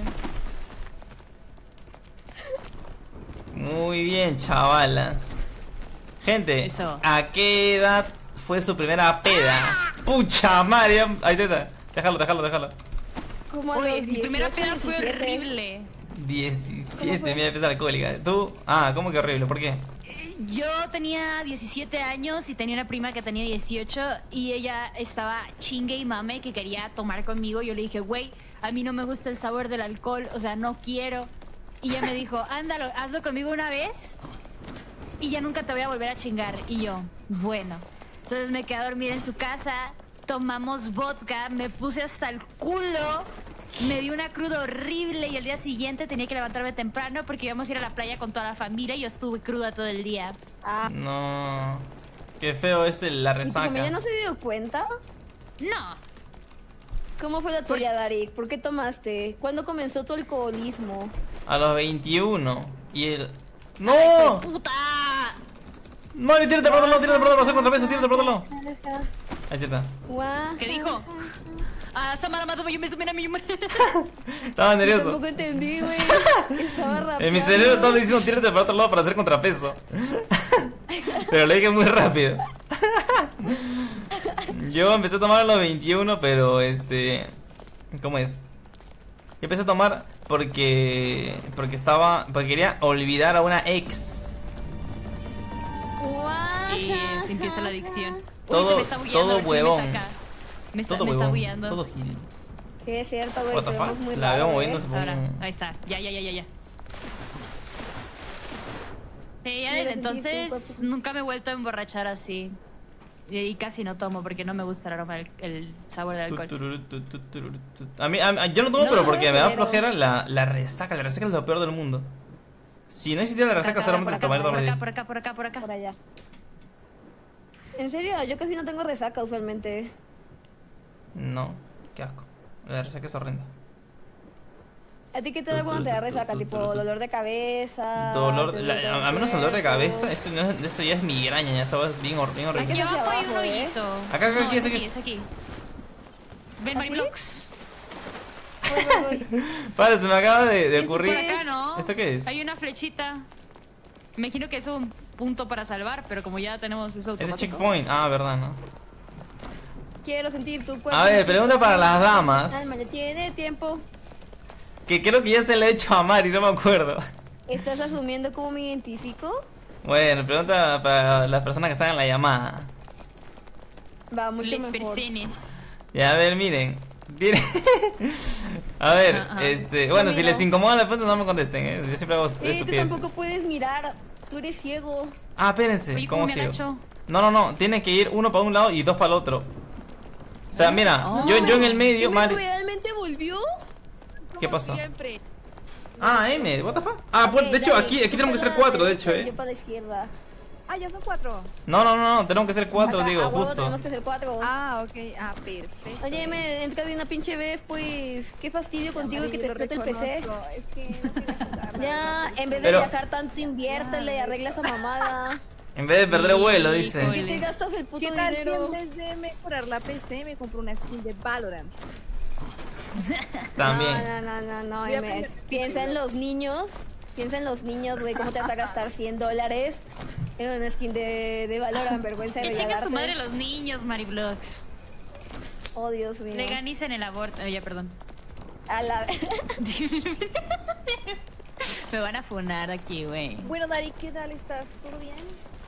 Muy bien, chavalas. Gente, Eso. ¿a qué edad fue su primera peda? ¡Pucha madre! Ahí está. Déjalo, déjalo, déjalo. Como a uy, los mi primera dieciocho, peda fue diecisiete. horrible. diecisiete, fue? mira, empezar alcohólica. ¿Tú? Ah, ¿cómo que horrible? ¿Por qué? Yo tenía diecisiete años y tenía una prima que tenía dieciocho y ella estaba chingue y mame que quería tomar conmigo. Yo le dije, güey, a mí no me gusta el sabor del alcohol, o sea, no quiero. Y ella me dijo, ándalo, hazlo conmigo una vez y ya nunca te voy a volver a chingar. Y yo, bueno. Entonces me quedé a dormir en su casa, tomamos vodka, me puse hasta el culo, me dio una cruda horrible y al día siguiente tenía que levantarme temprano porque íbamos a ir a la playa con toda la familia y yo estuve cruda todo el día. Ah, No. Qué feo es el- la ¿y tu familia resaca. no se dio cuenta? No, ¿Cómo fue la tuya, Darik? ¿Por qué tomaste? ¿Cuándo comenzó tu alcoholismo? A los veintiuno. Y el. ¡No! puta. Mari, tírate por otro lado, tírate por otro lado, hacer contrapeso, tírate por otro lado. Ahí está. Guau. ¿Qué dijo? Ah, Samara mató yo me sumé a mi Estaba Yo nervioso. tampoco entendí, güey. Estaba rápido. En mi cerebro estaba diciendo tírate para otro lado para hacer contrapeso. Pero lo dije muy rápido. Yo empecé a tomar a los veintiuno, pero este... ¿Cómo es? Yo empecé a tomar porque... Porque estaba... Porque quería olvidar a una ex. Guau. Y se empieza la adicción. Uy, Todo- se me está bullando, todo a ver si me huevón. saca. Me está, Todo me está huevón. bullando. Todo gil. Sí, es cierto, güey. What the te vemos fuck? muy La veo raro, moviéndose ¿eh? por Ahora, un... ahí está. Ya, ya, ya, ya, ya. Sí, ya Mira, desde sentí tu entonces cuerpo. nunca me he vuelto a emborrachar así. Y, y casi no tomo porque no me gusta el aroma del el sabor del alcohol. Tu, tu, tu, tu, tu, tu. A mí, a mí- yo no tomo, No, pero no, porque me da pero- flojera la, la resaca. La resaca es lo peor del mundo. Si no existiera la Por resaca, acá, solamente por acá, tomaría todos por los acá, días. por acá, por acá, por acá. Por allá. En serio, yo casi no tengo resaca usualmente. No, qué asco. La resaca es horrenda. ¿A ti qué te da cuando te da resaca? Tipo dolor de cabeza. Dolor, te la- duele a, a el menos el dolor de cuerpo. cabeza, eso, no es- eso ya es migraña, ya sabes, bien, hor- bien Ay, horrible. qué Aquí abajo hay un abajo, ¿eh? hoyito. Acá, acá, No, aquí, es aquí. aquí, es aquí. Ven, ¿Así? Mariblox. Voy, voy, voy. Vale, se me acaba de, de Sí, Por ocurrir. acá, ¿no? ¿Esto qué es? Hay una flechita. Me imagino que es un punto para salvar, pero como ya tenemos eso Es de automático. checkpoint. Ah, verdad, ¿no? Quiero sentir tu cuerpo. A ver, pregunta para las damas. Alma, ya tiene tiempo. Que creo que ya se le he hecho a Mari, no me acuerdo. ¿Estás asumiendo cómo me identifico? Bueno, pregunta para las personas que están en la llamada. Va, mucho Les mejor. persenes. Ya, a ver, miren. Tiene... a ver, Ajá. este... Bueno, si Mira. les incomoda la pregunta, no me contesten, ¿eh? Yo siempre hago Sí, tú estupideces. tampoco puedes mirar. Tú eres ciego. Ah, espérense, Oye, ¿cómo ¿cómo me sigo? agacho? No, no, no, tienen que ir uno para un lado y dos para el otro. O sea, mira, Oh. yo, yo en el medio, ¿Tú Mari... realmente volvió? ¿Qué pasó? Siempre. Ah, M, what the fuck? Ah, pues, Ok, de hecho, dale, aquí, aquí tú tenemos que para ser cuatro, la de hecho, derecha y eh. Yo para la izquierda. Ah, ya son cuatro. No, no, no, no, tenemos que ser cuatro, Acá, digo, a huevo justo. Tenemos que ser cuatro. Ah, ok. Ah, perfecto. Oye, me entra de una pinche vez, pues. Qué fastidio contigo Mari, que te lo explote el P C. reconozco. Es que no quería jugar. Ya, en vez de Pero- viajar tanto, inviértele y arregla esa mamada. En vez de perder el vuelo, dice. ¿Por qué te gastas el puto ¿Qué tal si dinero? en vez de mejorar la P C me compro una skin de Valorant? También. No, no, no, no, Voy a M. aprender. Piensa en los niños. Piensa en los niños, güey. ¿Cómo te vas a gastar cien dólares en una skin de, de Valorant? Vergüenza de Que chingan su madre regalarte. los niños, Mariblox. Oh, Dios mío. Leganicen el aborto. Eh, ya, perdón. A la... Me van a funar aquí, güey. Bueno, Dari, ¿qué tal estás? ¿Todo bien?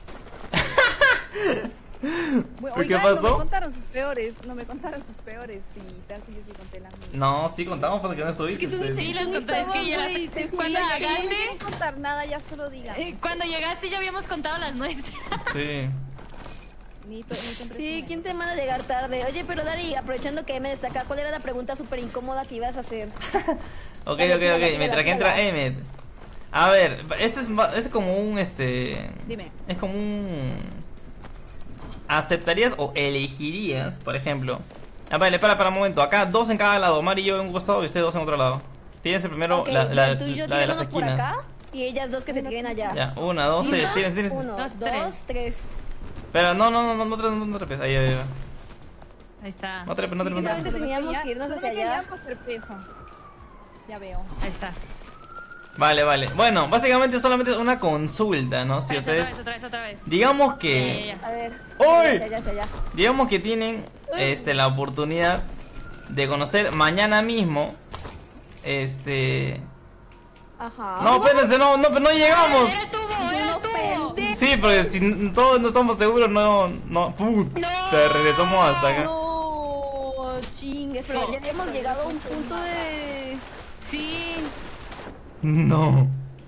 Bueno, ¿Qué oigan, pasó? No me contaron sus peores. No me contaron sus peores. Sí, tal si yo sí conté las mías. No, sí contamos porque no estuviste. Es que tú ni pues. Sí, Tú los ni conté. Es que ya estabas, güey, las- te cuando fui a- Si no llegaste, quieren contar nada, ya solo digan. eh, cuando llegaste ya habíamos contado las nuestras. Sí. Ni, to- ni te Sí, impresionen. ¿quién te manda a llegar tarde? Oye, pero Dari, aprovechando que me destaca, ¿cuál era la pregunta súper incómoda que ibas a hacer? Ok, Dale, ok, tírala, ok. tírala, Mientras que entra tírala. Emmet. A ver, ese es, ma- es como un este. Dime. Es como un. ¿Aceptarías o elegirías, por ejemplo? Ah, vale, para, para un momento. Acá dos en cada lado. Mari y yo en un costado y ustedes dos en otro lado. Tienes el primero, Ok, la, la, tú y yo la de las tirándonos por esquinas. acá y ellas dos que se tiren allá. Ya, una, dos, tres. ¿Listos? Tienes, tienes. Uno, Dos, dos, tres. tres. Pero no, no, no, no, no, no, no, no trepes. Ahí, ahí, ahí. Ahí está. No trepes, no trepes, no Solamente trepes. teníamos que irnos solo hacia me querían allá. hacer peso. Ya veo. Ahí está. Vale, vale. Bueno, básicamente solamente es una consulta, ¿no? Si Otra vez, ustedes. otra vez, otra vez. Digamos Ya, ya, que. ya. A ver. ¡Uy! Ya, ya, ya, ya. Digamos que tienen este la oportunidad de conocer mañana mismo. Este. Ajá. No, espérense, no, no, pero no llegamos. Era tubo, era No, tubo. pendejo. Sí, porque si n- todos no estamos seguros, no, no, puta, regresamos hasta acá. No, chingue, pero ya habíamos llegado a un punto de... Sí. No.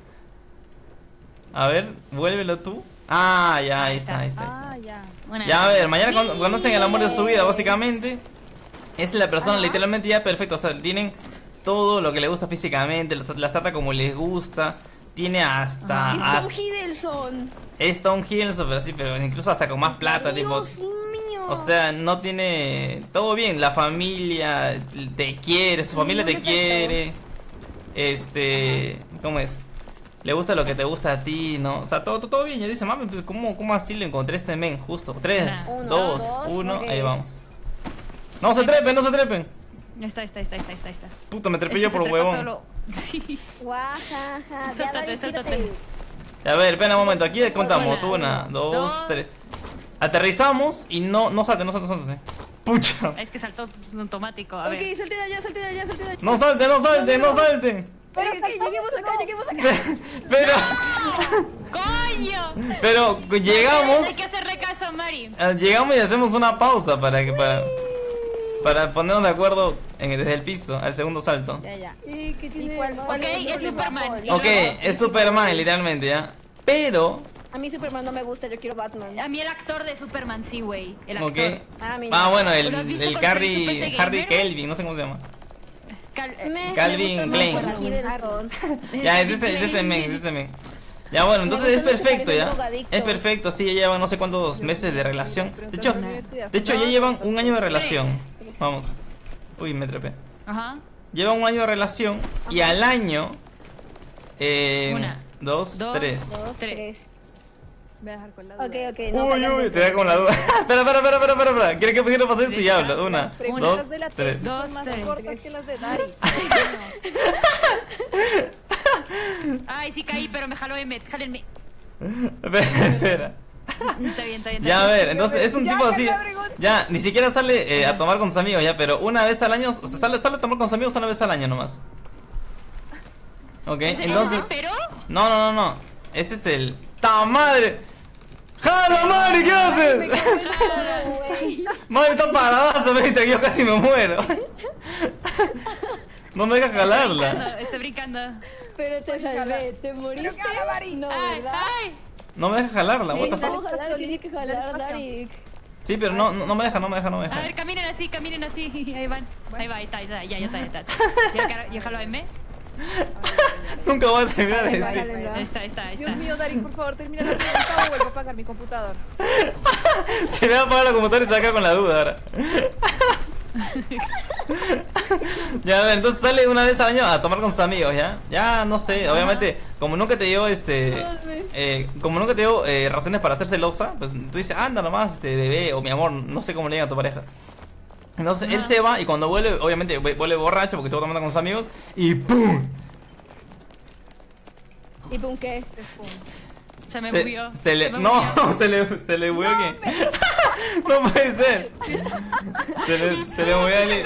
A ver, vuélvelo tú. Ah, ya, ahí está, ahí está, ahí está. Ah, ya. Una- Ya, a ver, mañana con- conocen el amor de su vida, básicamente. Es la persona literalmente ya perfecta, o sea, tienen todo lo que le gusta físicamente, las las trata como les gusta. Tiene hasta... Es hasta Tom Hiddleston. es Tom Hiddleston, pero sí, pero incluso hasta con más plata, tipo... Dios mío. O sea, no tiene... Todo bien, la familia te quiere, su Sí, familia muy te perfecto. quiere. Este... ¿Cómo es? Le gusta lo que te gusta a ti, ¿no? O sea, todo, todo, todo bien. Y dice, mami, pues, ¿cómo, ¿cómo así lo encontré este men? Justo. Tres, Uno, dos, dos, uno, ok. ahí vamos. No se trepen, no se trepen. Ahí está, ahí está, ahí está, ahí está, ahí está. Puta, me Es trepé que yo se por trepa huevón. solo. Sí. Guajaja. Ya, Suéltate, dale, suéltate. tírate. A ver, espera un momento. Aquí contamos. Una, Una, dos, dos. tres. Aterrizamos y no, no salte, no salte, no salte. Pucha. Es que saltó en automático. A Ok, ver. salte de allá, salte de allá, salte de allá. No salte, no salte, no salte. Pero que lleguemos acá, lleguemos acá. Pero, ¡Coño! pero llegamos. Hay que hacerle caso a Mari. Ah, Llegamos y hacemos una pausa para que para para ponernos de acuerdo en, desde el piso al segundo salto. Ya, ya. Sí, que tiene... cuál- no, cuál Ok, no, es no, no, Superman. no. Ok, es Superman literalmente ya. Pero, A mí Superman no me gusta, yo quiero Batman. A mí el actor de Superman, sí, güey. El actor. ok. Ah, mira. Ah, bueno, el, ¿Lo has visto el con Harry, su P C Harry gamer? Kelvin, no sé cómo se llama. Cal- eh, Me, Calvin me gusta Klein. más por la Hiddleston. Ya, es ese, es ese men, es ese men. Ya, bueno, entonces es gustan los que perfecto parecen ya. drogadictos. Es perfecto, sí, ya llevan no sé cuántos meses de relación. De hecho, de hecho ya llevan un año de relación. Vamos. Uy, me trepé. Ajá. Llevan un año de relación y al año... Eh, Una, dos, dos, tres. Dos, Tres. tres. Voy a dejar con la duda. Ok, ok. No, Uy, cállate. uy, te da con la duda. Espera, espera, espera, espera, espera, espera. ¿Quieres que primero pase esto y hablo? Una, Las preguntas dos, de la tres. tesis Dos, son más tres. cortas que las de Dari. Ay, sí caí, pero me jaló M. Jálenme. Espera, espera. Está bien, está bien. está Ya, a bien. ver, entonces es un Ya, tipo ya así. la pregunta. Ya, ni siquiera sale eh, a tomar con sus amigos, ya, pero una vez al año. O sea, sale, sale a tomar con sus amigos una vez al año nomás. Ok, ¿Ese- entonces. ese pero? No, no, no, no. Ese es el. ¡Ta madre! ¡Jala, Mari! ¿Qué haces? Me cago en todo, güey. Mari está paradazo, viste, que yo casi me muero. No me dejas jalarla. No, estoy brincando. Pero te salvé, ¿te moriste? Pero cala, Mari. No, Ay, ¿verdad? ay. No me dejas jalarla, what the Necesitamos fuck. jalar, tiene que jalar, Darik. Sí, pero no, no, no me deja, no me deja, no me A deja. ver, caminen así, caminen así. Ahí van. Ahí va, ahí está, ahí está, ya, ya está, ya está. Ya, cara- ya jaló a M. Nunca voy a terminar de Venga, decir. dale, Ahí está, ahí está, ahí Dios está. mío, Dari, por favor, termina la pregunta o vuelvo a apagar mi computador. Se le va a apagar la computadora y se va a quedar con la duda ahora. Ya, a ver, entonces sale una vez al año a tomar con sus amigos, ¿ya? Ya, no sé, obviamente, como nunca te dio, este... Eh, como nunca te dio eh, razones para ser celosa, pues tú dices, anda nomás, este, bebé, o mi amor, no sé cómo le digan a tu pareja. Entonces, él se va y cuando vuelve, obviamente, vuelve borracho porque estuvo tomando con sus amigos y ¡pum! ¿Y pum qué? Se me Se, movió. se le... me No, movió. se le... Se le murió que... No puede ser. Se le, se le murió el...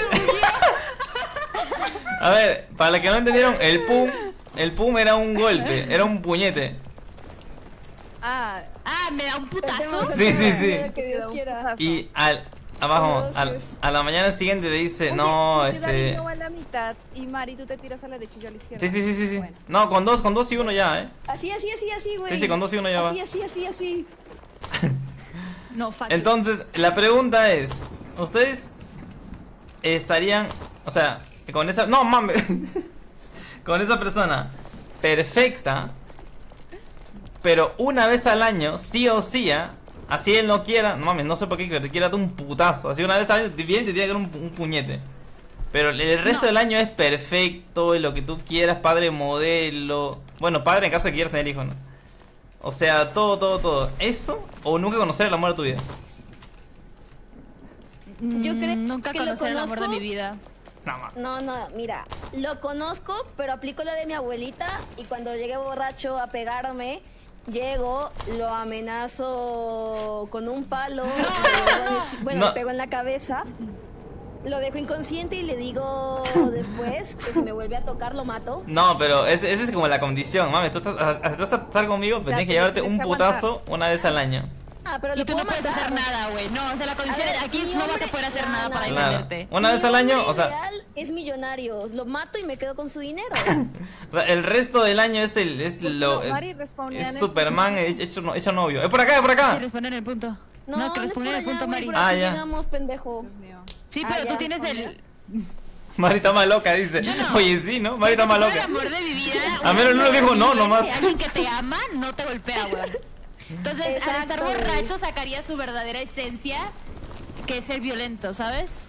A ver, para los que no entendieron, el pum... El pum era un golpe, era un puñete. Ah, Ah, me da un putazo. Pensemos en Sí, todo, sí, sí. lo que Dios quiera. Y al... Abajo, al, a la mañana siguiente le dice, Oye, no, ¿y si Dari este... no va a la mitad y Mari, tú te tiras a la derecha y yo a la izquierda? Sí, sí, sí, sí, sí. Bueno. No, con dos, con dos y uno ya, eh. Así, así, así, así, güey. Sí, sí, con dos y uno ya va. Así, así, así, así. No, fuck you. Entonces, la pregunta es, ¿ustedes estarían, o sea, con esa, no mames, con esa persona perfecta, pero una vez al año, sí o sí, ¿ah? Así él no quiera, no mames, no sé por qué, que te quiera dar un putazo, así una vez al año te viene y te tiene que dar un, un puñete. Pero el resto No. del año es perfecto, lo que tú quieras, padre modelo, bueno, padre en caso de que quieras tener hijos, ¿no? O sea, todo, todo, todo. ¿Eso o nunca conocer el amor de tu vida? Yo Mm, creo Nunca que lo conocí el amor de conozco. mi vida. No, ma- No, no, mira, lo conozco, pero aplico la de mi abuelita y cuando llegue borracho a pegarme, llego, lo amenazo con un palo, le digo, bueno, No. le pego en la cabeza, lo dejo inconsciente y le digo después que si me vuelve a tocar lo mato. No, pero esa es como la condición, mames. Tú estás, a- a- tú estás estar conmigo, pero sea, tienes que te llevarte tienes un que aguantar. putazo una vez al año. Ah, pero Y lo tú no puedo puedes matar. hacer nada, güey. No, o sea, la condición A ver, aquí mi no vas a hombre- poder hacer no, nada no, para no. Claro. defenderte. Una vez al Mi año, hombre o sea, ideal es millonario, lo mato y me quedo con su dinero. el resto del año es el es lo No, Mari es, respondía en es el Superman punto. hecho, no- hecho novio. Es por acá, es por Sí, acá. responder en el punto. No, No, que no es por responder en el allá, punto, güey, Mari. por Ah, aquí ya. llegamos, pendejo. Dios mío. Sí, Ah, pero ya, tú tienes el. responde. Mari está más loca, dice. Yo no. Oye, sí, ¿no? Mari está Si más fuera loca. el amor de mi vida. A menos no lo dijo no, alguien- nomás. Alguien que te ama no te golpea, güey. Entonces, al estar Exacto, güey. borracho sacaría su verdadera esencia, que es ser violento, ¿sabes?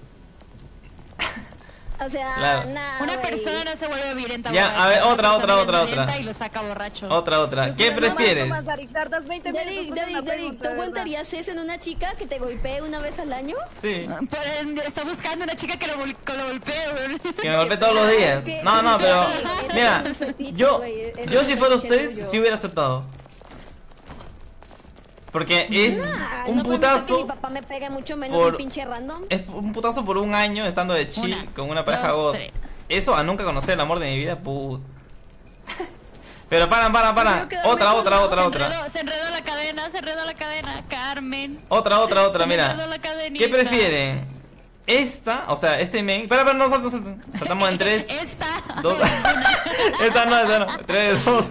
O sea, Claro. nah, Una güey. persona no se vuelve violenta. Ya, borracha. a ver, Una otra, otra, persona otra, es violenta otra. Y lo saca borracho. Otra, otra. Dios ¿Qué mío, no más, prefieres? no más, Darik, tardas veinte Darik, minutos en Darik, una Darik, pregunta, ¿tú de verdad. aguantarías eso en una chica que te golpee una vez al año? Sí. Pero, está buscando una chica que lo, gol- que lo golpee, güey. Que me golpee todos los días. Es que- No, no, pero es mira, un fetiche, yo güey, es yo un si fuera fetiche ustedes tuyo. sí hubiera aceptado. Porque es Ah, un no permito que putazo. mi papá me pegue mucho menos por- un pinche random. Es un putazo por un año estando de chill Una, con una pareja dos, god. tres. Eso a nunca conocer el amor de mi vida, put. Pero paran, paran, paran. Quiero quedarme Otra, otra, sola. otra, se otra. Enredó, se enredó la cadena, se enredó la cadena. Carmen. Otra, otra, otra, Se me enredó mira. la cadenita. ¿Qué prefieren? Esta, o sea, este men. Espera, espera, no salto, salto. Saltamos en tres, Esta. dos. Esta no, esta no. Tres, dos.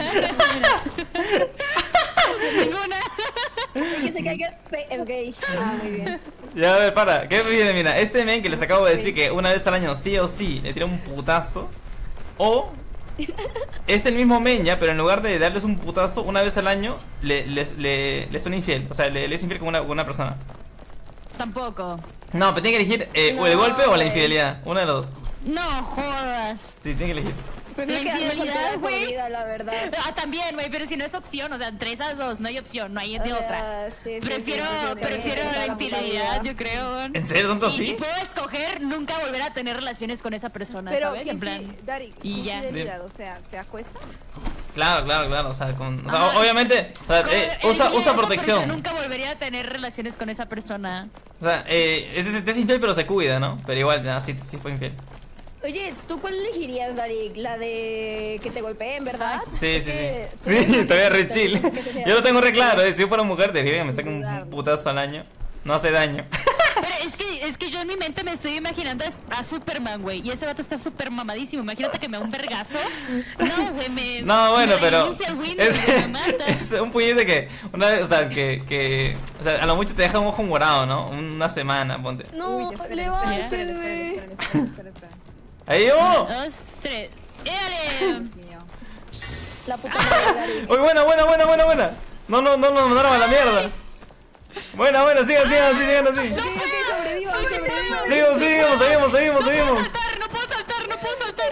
Ninguna. Y que se caiga es pe- es gay. Ah, muy bien. Ya, a ver, para. ¿Qué prefieren? Mira, este men que les acabo de decir que una vez al año sí o sí le tira un putazo. O es el mismo men ya, pero en lugar de darles un putazo, una vez al año le, les, le, les son infiel. O sea, le, le es infiel con una, con una persona. Tampoco. No, pero tiene que elegir eh, o el No, golpe o la güey. infidelidad. Una de los dos. No jodas. Sí, tiene que elegir. Prefiero La quedarme soltera infidelidad, de por güey. vida, la verdad. Ah, también, güey, pero si no es opción, o sea, entre esas dos no hay opción, no hay O de sea, otra. sí, sí, Prefiero, sí, sí, sí, prefiero sí, sí, la sí, infidelidad, sí. yo creo. ¿En serio, tanto Y así? si puedo escoger nunca volver a tener relaciones con esa persona, Pero, ¿sabes? ¿qué En plan. infi- Dari, y ya. infidelidad? O sea, ¿se acuesta? Claro, claro, claro. O sea, con, o sea, Ajá. o- obviamente, o sea, Como eh, el usa, día usa esa protección. persona Nunca volvería a tener relaciones con esa persona. O sea, eh, es, es infiel, pero se cuida, ¿no? Pero igual, ya, sí, sí fue infiel. Oye, ¿tú cuál elegirías, Darik? La de que te golpeen, ¿verdad? Sí, sí, sí. Porque tú Sí, eres todavía re feminista, chill. entonces que sea- Yo lo tengo re claro, eh. Si yo fuera mujer, te diría que me saquen un- un putazo al año. No hace daño. Pero es que, es que yo en mi mente me estoy imaginando a, a Superman, güey. Y ese vato está súper mamadísimo. Imagínate que me da un vergazo. No, güey, me. No, bueno, me pero reinicia el Windows, es, güey, me mata. es un puñete que una vez, o sea, que, que o sea, a lo mucho te deja un ojo morado, ¿no? Una semana, ponte. No, Uy, ya, esperen, levántate, esperen, esperen, güey. esperen, esperen, esperen, esperen. ¡Ahí oh! Dos, tres. ¡Éale! Dios mío. La puta madre, Darik. ¡Uy, buena, buena, buena, buena, buena! No, no, no, no, mandaron a la mierda. Buena, buena, sigan, sigan así, sigan así. Ok, ok, sobrevivo, sobrevivo. Seguimos, seguimos, seguimos, seguimos, seguimos. Saltar, no puedo saltar, no puedo saltar.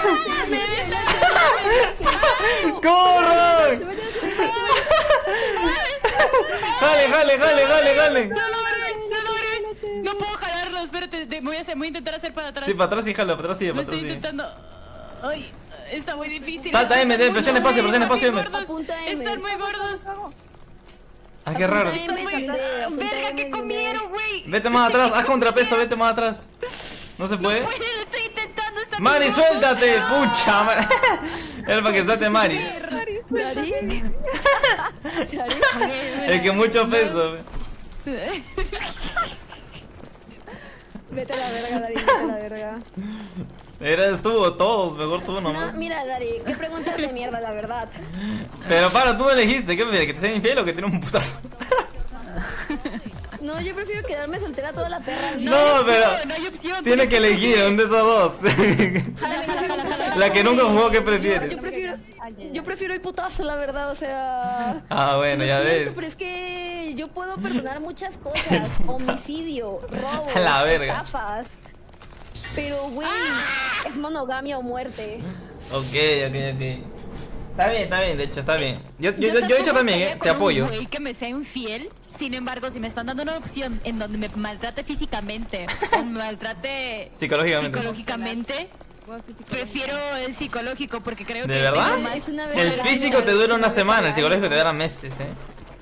¡Corran! ¡Jale, jale, jale, jale, jale! No logré, no logré. No puedo jalarlo, espérate. te- Voy a, hacer, voy a intentar hacer para atrás. Sí, para atrás y jalo, para atrás y Lo para estoy atrás y. intentando. Ay, está muy difícil. Salta, M, Están muy presiona espacio, gordos, presiona espacio, muy M. gordos. Apunta, M. Están muy gordos. ¡Ah, qué raro! Apunta, Están M, muy... saldré, apunta, Verga, M, ¿qué saldré. comieron, güey? Vete más atrás, haz contrapeso, vete más atrás. ¿No se puede? Oye, lo estoy intentando. está ¡Mari, muy gordo. suéltate! ¡Pucha! ma- Era para que suelte Mari. Darik. Darik. Es que mucho peso. Vete a la verga, Darik, vete a la verga. Era, estuvo todos, mejor tú No, nomás. mira, Darik, qué preguntas de mierda, la verdad. Pero para, tú no elegiste, ¿qué prefieres? ¿Que te sea infiel o que tiene un putazo? No, yo prefiero quedarme soltera toda la perra. vida. No, pero No hay opción. tiene que elegir un de esos dos. Jala, jala, jala, jala. La que nunca jugó, ¿qué Yo prefieres? prefiero, Ay, ay, yo ay. prefiero el putazo, la verdad, o sea... Ah, bueno, lo ya siento, ves. pero es que yo puedo perdonar muchas cosas. Homicidio, robo, A la verga. estafas. Pero, güey, es monogamia o muerte. Ok, ok, ok. Está bien, está bien, de hecho, está bien. Yo, yo, yo, yo he tampoco dicho también, estaría eh, te con un apoyo. güey que me sea infiel. Sin embargo, si me están dando una opción en donde me maltrate físicamente o me maltrate Psicológicamente. psicológicamente, Bueno, físico- prefiero el psicológico porque creo ¿De que verdad? tengo más- Es una El verga. físico te dura una semana, el psicológico te dura meses, eh.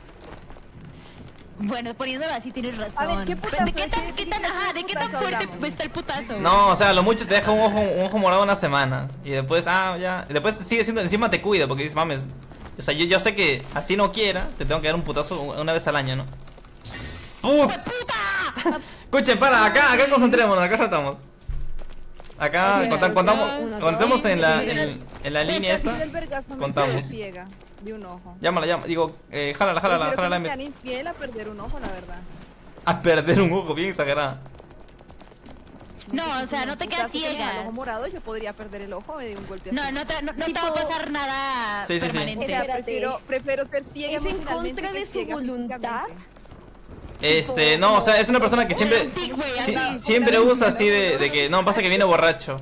Bueno, poniéndolo así tienes razón. A ver, ¿qué putazo? ¿De qué tan, ¿De qué qué tan, clase ajá, de de qué tan putazo fuerte hablamos? está el putazo? No, o sea, a lo mucho te deja un ojo, un ojo morado una semana. Y después, ah, ya. Y después sigue siendo, encima te cuida porque dices, mames. O sea, yo, yo sé que así no quiera, te tengo que dar un putazo una vez al año, ¿no? ¡Put! ¡Puta! Escuchen, para, acá, acá concentrémonos, acá saltamos. Acá, Ok, conta- contamos, uno, cuando estemos dos, en la, tres. en, en la línea Mientras esta, el vergazo me contamos. quede ciega de un ojo. llámala, llámala, digo, eh, jálala, jálala, Prefiero jálala, que me sean me- infiel a perder un ojo, la verdad. a perder un ojo, bien exagerada. No, sé o si sea, con no un te quedas putazo que me da ciega. el ojo morado, yo podría perder el ojo de un golpe así. No, no te, no, no te Tipo- va a pasar nada Sí, sí, sí. O permanente. sea, Espérate. prefiero, prefiero ser ciega ¿Es en emocionalmente contra que de su ciega voluntad? físicamente. Este, no, o sea, es una persona que siempre, Un tic, güey, sí, así. siempre usa así de, de que, no, pasa que viene borracho.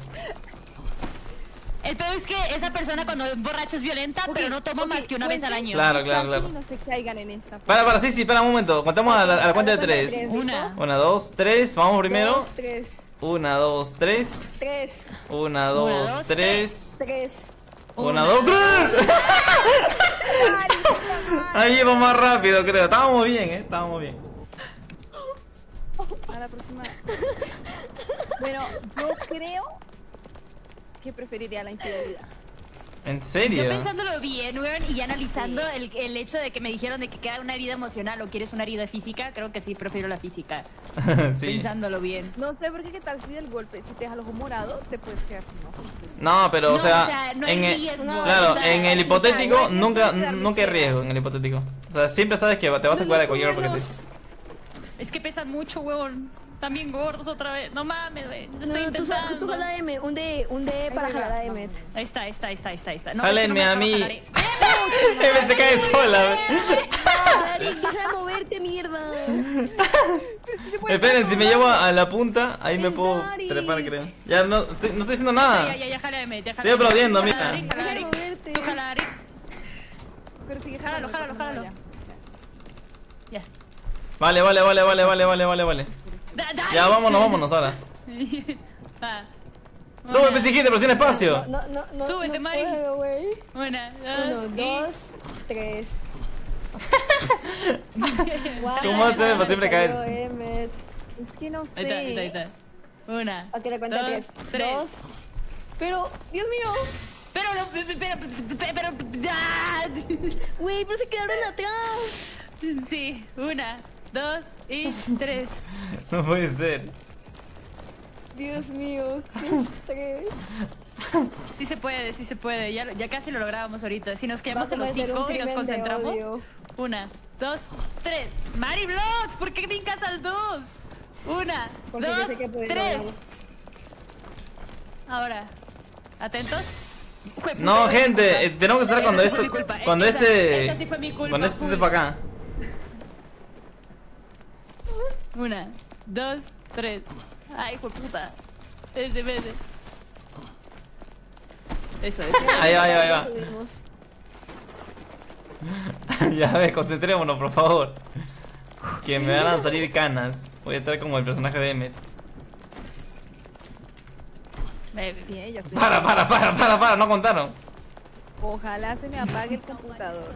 El peor es que esa persona cuando es borracha es violenta, Ok, pero no toma ok, más que una vez al cuenten. año. Claro, claro, Saquen claro. y no se caigan en esta. Para, para, sí, sí, espera un momento. Contamos a la, a la cuenta de A la cuenta de tres. tres. Una. Una, dos, tres. Vamos primero. Dos, tres, Una, dos, tres. tres, Una, dos, dos, tres. tres. Una, dos, tres. Ahí iba más rápido, creo. Estábamos bien, eh. Estábamos bien. A la próxima. Bueno, yo creo que preferiría la infidelidad. ¿En Yo serio? pensándolo bien, weón, y analizando el, el hecho de que me dijeron de que queda una herida emocional o quieres una herida física, creo que sí, prefiero la física. Sí. Pensándolo bien. No sé por qué, qué tal si del golpe, si te deja el ojo morado, te puedes quedar sin ojo. No, pero, No, o sea, o sea, no hay en el, riesgo, claro, o sea, en el sí, hipotético ¿sabes? nunca, Puedes nunca hay quedarme riesgo en el hipotético. O sea, siempre sabes que te vas a cuidar de cualquier porque te... Es que pesan mucho, weón. También gordos otra vez. No mames, güey. Lo estoy No, tú, sa- intentando. tú jala a M, un D, un D para jalar a M. Ahí está, ahí está, ahí está, ahí está, ahí está. No, Jálenme es que a no me mí. dejaron jalar. Me se cae sola. Jala Ari, deja de moverte, mierda. Esperen, si me llevo a la punta, ahí me Es puedo Dari. trepar, creo. Ya no, estoy- no estoy diciendo Ya, nada. ya, ya, jala, Emmet, ya, jala. Estoy aplaudiendo, Jala, mira. Ari, jala, Deja de Ari. moverte. Tú jala, Ari. Pero sigue Jálalo, jalando, jálalo, no, jálalo. ya. Ya. Vale, vale, vale, vale, vale, vale, vale, vale. Da- dale. Ya, vámonos, vámonos ahora. Va. Sube, pesijito, pero sin espacio. No, no, no. Súbete, no Mari. puedo, güey. Una, Uno, dos, y- dos, tres. Guau, ¿Cómo hace para me siempre cayó, caerse? Emmet. Es que no sé. Ahí está, ahí está, ahí está. Una. Ok, le cuento dos, tres. tres. Dos. Pero, Dios mío. Pero, no, pero, pero, pero, pero, ¡ah! Güey, pero se quedaron atrás. Sí, una, dos y tres. No puede ser. Dios mío. Tres. Sí se puede, sí se puede. Ya, ya casi lo lográbamos ahorita. Si nos Va a quedamos en los cometer un cinco y nos crimen de concentramos. odio. Una, dos, tres. Mari Vlogs, ¿por qué brincas al dos? Una, Porque yo dos, sé que puedes tres. lograrlo. Ahora, ¿atentos? Jue- No, puta, gente, eh, tenemos que estar Esa cuando sí fue este. mi culpa. Cuando Esa- este. esa sí fue mi culpa, Cuando este full. esté para acá. Una, dos, tres. Ay, hijo de puta. Ese, ese. Eso, eso. Ahí va, ahí va, ahí va. Subimos. Ya ves, concentrémonos, por favor. Que me van a salir canas. Voy a estar como el personaje de Emmet. Baby. Sí, ya estoy. Para, para, para, para, para, no contaron. Ojalá se me apague el computador.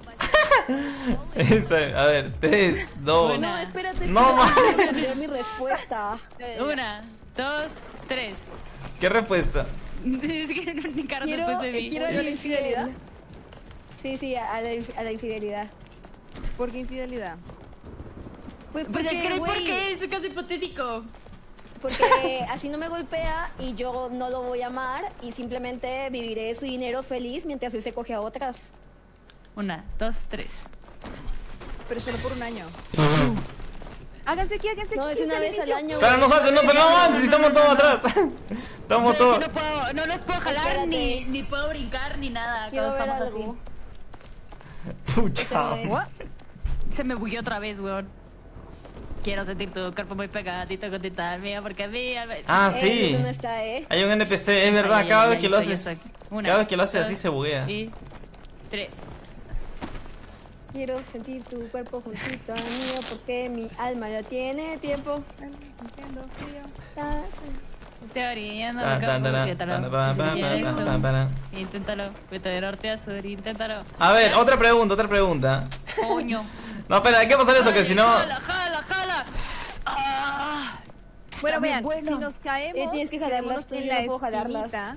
Eso, a ver, tres, dos. Una. No, espérate. No, espérate, ma- voy a cambiar mi respuesta. Una, dos, tres. ¿Qué respuesta? Es que mi cara Quiero, después de mí. quiero ¿Quiero la la infidelidad? infidelidad. Sí, sí, a la, inf- a la infidelidad. ¿Por qué infidelidad? Pues Pues es que no hay por güey, qué, es un caso hipotético. Porque así no me golpea y yo no lo voy a amar y simplemente viviré su dinero feliz mientras él se coge a otras. Una, dos, tres. Pero solo por un año. Háganse aquí, háganse No, aquí. es una al vez al inicio. año. Pero güey. no salten, no, pero no antes, estamos todos atrás. Estamos No, todos. es que no, puedo, no los puedo jalar Espérate. ni, ni puedo brincar ni nada Quiero cuando ver estamos algo. así. Pucha. What? Se me bugueó otra vez, weón. Quiero sentir tu cuerpo muy pegadito con ti tal mía, porque a mí... a veces- Ah, Eh, sí. eso no está, ¿eh? Hay un N P C, es verdad, Ahí, cada ahí, vez que ahí lo estoy, haces. ahí estoy. Una, Cada vez que lo haces así dos, se buguea. Y tres. Quiero sentir tu cuerpo juntito al mío porque mi alma ya tiene tiempo. Entiendo, frío. Ta- Estoy orillando Ta- el ta- campo, ta- inténtalo. ta- pa- pa- Si quieres, pa- tú. pa- pa- Inténtalo. Vete de norte a sur, inténtalo. A ver, otra pregunta, otra pregunta. Coño. No, espera, hay que pasar esto que si no. Jala, jala, jala. Ah. Bueno, Está muy vean, bueno. si nos caemos, Eh, tienes que jalarlas quedémonos tú, en yo la no puedo jalarlas. esquinita.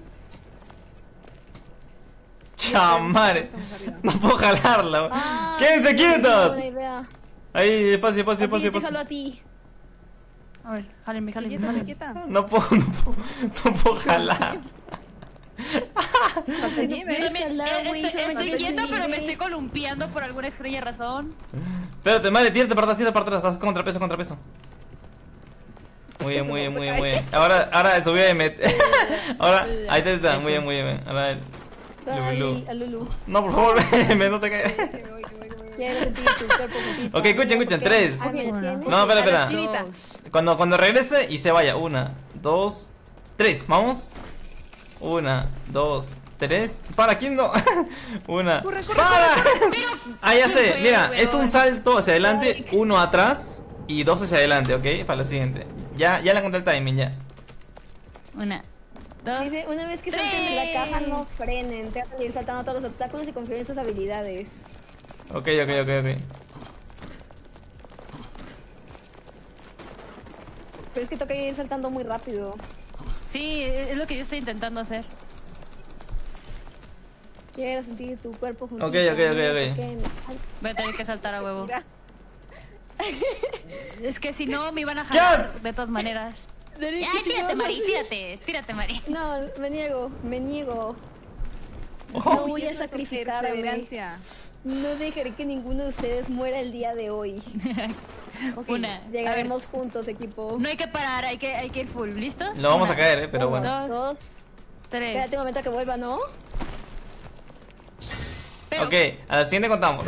Chamare. Estamos arriba. No puedo jalarla. Ah, ¡Quédense sí, quietos! buena idea. Ahí, espacio, espacio, A ti, espacio, déjalo espacio. a ti. A ver, jálenme, jálenme, Quieta, jálenme. quieta. No puedo, no puedo, no puedo jalar. Falta Yo nieve. Yo también, Escalar, eh, güey, estoy, solamente estoy es quieta, un pero me nivel. estoy columpiando por alguna extraña razón. Espérate, madre, tírate para atrás, tírate para atrás. Haz contrapeso, contrapeso. Muy bien, muy bien, muy bien, muy bien. Ahora, ahora subí a Met. Ahora, ahí te está, muy bien, muy bien. Ahora, el- Dale, Lulu. a Lulu. no, por favor, me no te caigas. Que me voy, que me voy, que me voy. Quiero sentir tu cuerpo juntito Ok, al escuchen, mío escuchen, porque tres. mi alma ya Uno. tiene- No, espera, A la espera. esquinita. Cuando, cuando regrese y se vaya. Una, dos, tres. Vamos. Una, dos, tres. Para, ¿quién no? Una. Corre, corre, ¡Para! Ah, ya sé. Fue, Mira, weón. es un salto hacia adelante, uno atrás y dos hacia adelante, ¿ok? Para la siguiente. Ya, ya le encontré el timing, ya. Una, dos. Dice, una vez que Tres. salten de la caja, no frenen. Tratan de ir saltando todos los obstáculos y confíen en sus habilidades. Ok, ok, ok, ok. Pero es que toca ir saltando muy rápido. Sí, es es lo que yo estoy intentando hacer. Quiero sentir tu cuerpo juntito Ok, ok, al ok, mío ok. porque mi alma- Voy a tener que saltar a huevo. Mira, Es que si no me iban a ¿Qué jalar haces? de todas maneras. Dale, Ay, ¿qué tírate, chingados Mari, haces? tírate, tírate, Mari. No, me niego, me niego. No Oh, voy a es nuestra sacrificarme. perseverancia. No dejaré que ninguno de ustedes muera el día de hoy. Ok, Una. A ver, Llegaremos juntos, equipo. no hay que parar, hay que, hay que ir full. ¿Listos? lo vamos a Una, caer, eh, pero Uno, bueno. Dos. dos. Tres. Espérate un momento a que vuelva, ¿no? Ok, Pero Ok, a la siguiente contamos.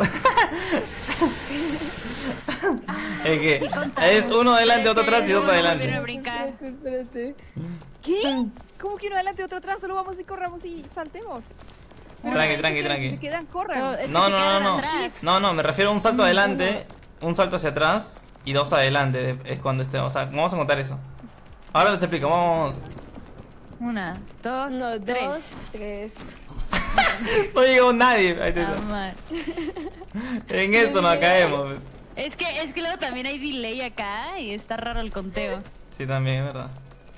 Es que es uno adelante, otro atrás y dos adelante. Espérate, espérate. ¿Qué? ¿Cómo que uno adelante y otro atrás? Solo vamos y corramos y saltemos. Pero Tranqui, si tranqui, se- tranqui. Si se quedan, corran. No, es que No, se no, no, quedan no. atrás. No, no, me refiero a un salto adelante, un salto hacia atrás y dos adelante. Es cuando estemos. O sea, vamos a contar eso. Ahora les explico, vamos. Una, dos, Uno, tres. dos, tres. No llegó nadie. Ahí te- Ah, man. En esto nos caemos. Es que, es que luego también hay delay acá y está raro el conteo. Sí, también, es verdad.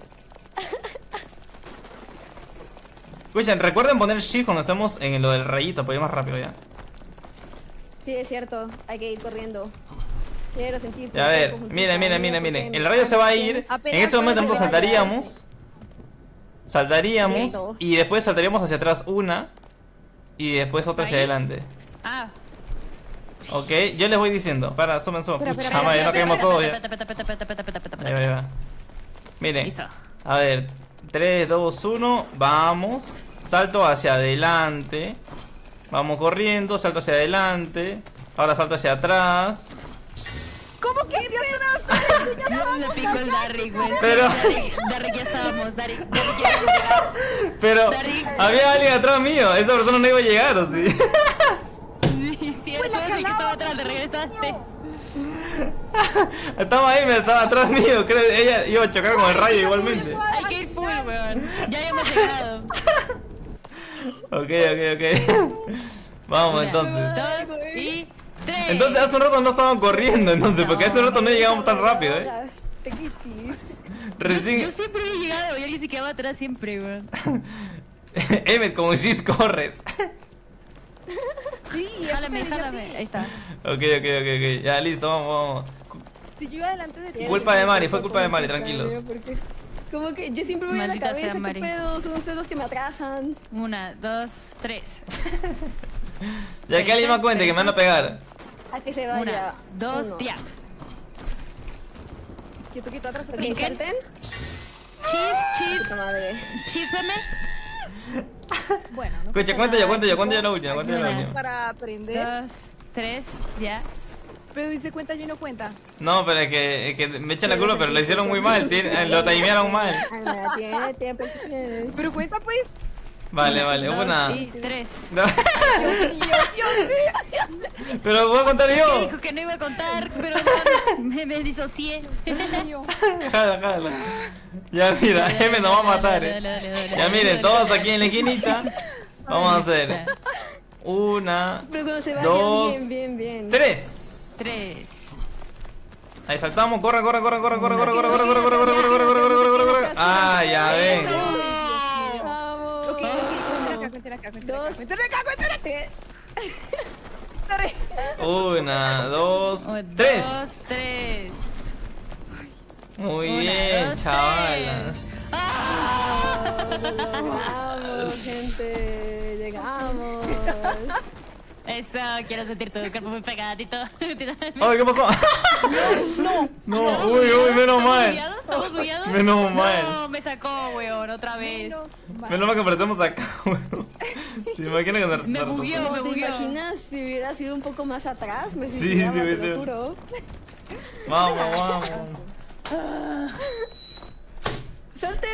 Escuchen, recuerden poner shift cuando estemos en lo del rayito, para ir más rápido ya. Sí, es cierto. Hay que ir corriendo. Quiero sentir. Ya, a ver, miren, miren, miren, miren. El rayo se va a ir. En ese momento nosotros saltaríamos. Saltaríamos Listo. y después saltaríamos hacia atrás una. Y después otra hacia Ahí. adelante. Ah. Ok, yo les voy diciendo. Para, sumen, sumen. Espera, Pucha espera, madre, no espera, caemos espera, todos ya. espera, espera, espera, espera, espera, espera, espera, Ahí va, ahí va. Miren. Listo. A ver, tres, dos, uno, vamos. Salto hacia adelante. Vamos corriendo, salto hacia adelante. Ahora salto hacia atrás. ¿Cómo que hacia atrás? No me picó el Darry, güey. Pero- Darry, Darry, ya estábamos. Darry, Darry, ya íbamos a llegar. Pero Dari. había alguien atrás mío. Esa persona no iba a llegar, ¿o sí? Sí, cierto, sí que estaba atrás, te regresaste. Estaba ahí, me estaba atrás mío. Creo que ella iba a chocar con el rayo igualmente. Hay que ir full, weón. Ya habíamos llegado. Ok, ok, ok. Vamos Una, entonces. Dos y tres. Entonces hace un rato no estaban corriendo, entonces, porque hace un rato no llegamos tan rápido, eh. Recién. Yo siempre había llegado y alguien se quedaba atrás siempre, weón. Emmet, como shit corres. Sí, Jálame, espera, yo jálame. sí. Ahí está. Ok, ok, ok, ok. Ya, listo, vamos, vamos. Si yo iba adelante de ti. Culpa de Mari, fue culpa de Mari, tranquilos. Como que yo siempre voy a la Maldita cabeza, sea, qué Mari. pedo, son ustedes los que me atrasan. Una, dos, tres. Ya que alguien me cuente que me van a pegar. A que se vaya. Una, dos, Uno. ya. Quieto, quieto, atrás, atrás. Ok, Brinquen. salten. Chip, Puta madre. chip, chípeme. Bueno, no Escucha, pasa cuenta yo, nada, cuenta yo, cuenta yo la chicos. última, cuenta yo la Aquí Una. última. Para aprender. Dos, tres, ya. Pero dice cuenta yo y no cuenta. No, pero es que, es que me echan la culpa, pero lo hicieron muy mal, tiene- lo timearon mal. Ah, no, tiene tiempo. tiene. Pero cuenta pues. Vale, vale, Dos una. y tres. No. Dios mío, Dios mío. Pero voy a contar yo. Dijo que no iba a contar, pero me, me disocié. mío. Jala, jala. Ya mira, M nos va a matar, Dale, eh. dale, dale, dale, Ya dale, miren, dale, todos dale. aquí en la esquinita. Vamos a hacer una, Pero cuando se vaya dos, bien, bien, bien. tres. Tres. Ahí saltamos, corre, corre, corre, corre, corre, corre, corre, corre, corre, corre, corre, corre, corre, corre, corre, corre, corre. Ah, ya ven. Vamos. Ok, ok, cuenten acá, cuenten acá, Dos. cuenten acá, cuenten acá, cuenten acá. Tres. Una, dos, Dos, tres. tres. Muy Una, bien, dos, chavalas. Vamos, gente. Llegamos. Eso, quiero sentir tu cuerpo muy pegadito. Ay, ¿qué pasó? No, no, uy, uy, menos mal. ¿Estamos ¿Estamos bugueados? Menos mal. No, me sacó, weón, otra vez. Menos mal que aparecemos acá, weón. ¿Te imaginas que nos Me bugueó. ¿Cómo me te bugueó. imaginas si hubiera sido un poco más atrás? Me Sí, suicidaba, sí, te hubiese- lo juro. Vamos, vamos. Salten.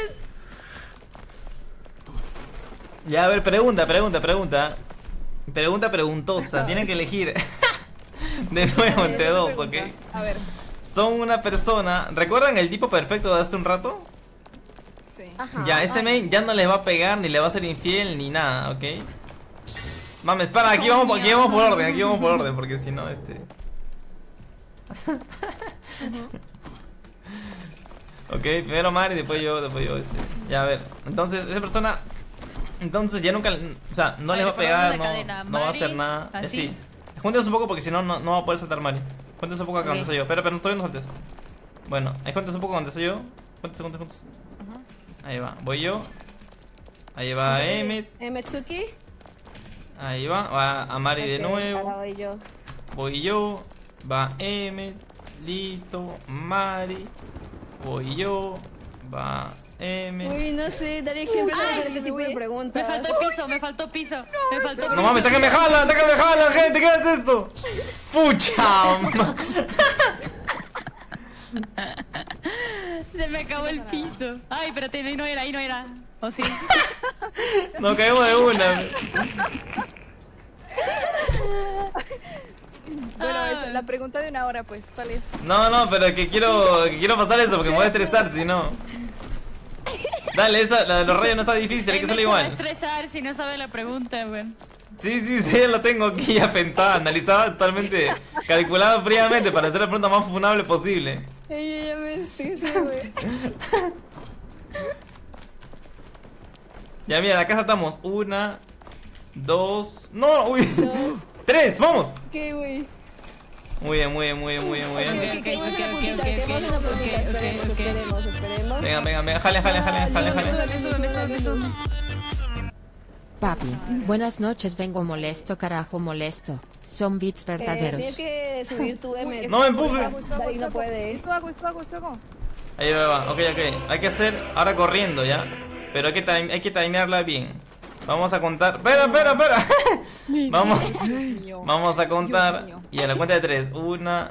Ya, a ver, pregunta, pregunta, pregunta. Pregunta preguntosa. Tienen que elegir de nuevo entre dos, ¿ok? A ver, Son una persona. ¿Recuerdan el tipo perfecto de hace un rato? sí. Ajá. Ya, este main ya no les va a pegar, ni le va a ser infiel, ni nada, ¿ok? Mames, para, aquí vamos, aquí vamos por orden, aquí vamos por orden, porque si no, este... Ok, primero Mari, después yo, después yo, este... Ya, a ver, entonces, esa persona... Entonces ya nunca, o sea, no A les ver, va a pegar, ponemos la no, cadena. no va a Mari, hacer nada, así. así. Júntense un poco porque si no, no no va a poder saltar Mari. Júntense un poco acá Ok. donde soy yo, pero, pero todavía no saltes. Bueno, ahí júntense un poco donde soy yo. Júntense, júntense, júntense. Ahí va, voy yo. Ahí va Emmet. Eh, Metsuki. Ahí va, va a Mari de Ok, ahora nuevo. voy yo. Voy yo. Va Emmet. Listo. Mari. Voy yo. Va M. Uy, no sé, Darío siempre Ay, hace ese tipo de Me preguntas. faltó piso, me faltó piso. Me faltó No piso. mames, está que me jala, está que me jala, gente, ¿qué es esto? Pucha. ma- Se me acabó el piso. Ay, espérate, ahí no era, ahí no era. ¿O sí? Nos caemos de una. Bueno, Ah. esa, la pregunta de una hora, pues, ¿cuál es? No, no, pero es que quiero, que quiero pasar eso porque me voy a estresar, si no. Dale, esta, la de los rayos no está difícil, hay que hacerlo Se va a igual. estresar si no sabe la pregunta, güey. Sí, sí, sí, ya lo tengo aquí ya pensada, analizada, totalmente calculada fríamente para hacer la pregunta más funable posible. Ey, ya me estresé, güey. Ya mira, acá saltamos. Una, dos. No, uy. Tres, vamos. ¿Qué, güey? Muy bien, muy bien, muy bien, muy bien, muy Ok, bien. ok, queremos una puntita, queremos una puntita. Esperemos, esperemos, esperemos. Venga, venga, venga, jale, jale, jale, jale, jale. Súbeme, súbeme, súbeme, súbeme. Papi, buenas noches, vengo molesto, carajo molesto. Son beats Eh, verdaderos. tienes que subir tu M. No me empuje. Darío no puede. Esto hago, esto hago, esto hago. Ahí va, va, ok, ok. Hay que hacer ahora corriendo ya. Pero hay que, time- hay que timearla bien. Vamos a contar. Espera, espera, espera. Vamos. Vamos a contar. Y a la cuenta de tres. Una.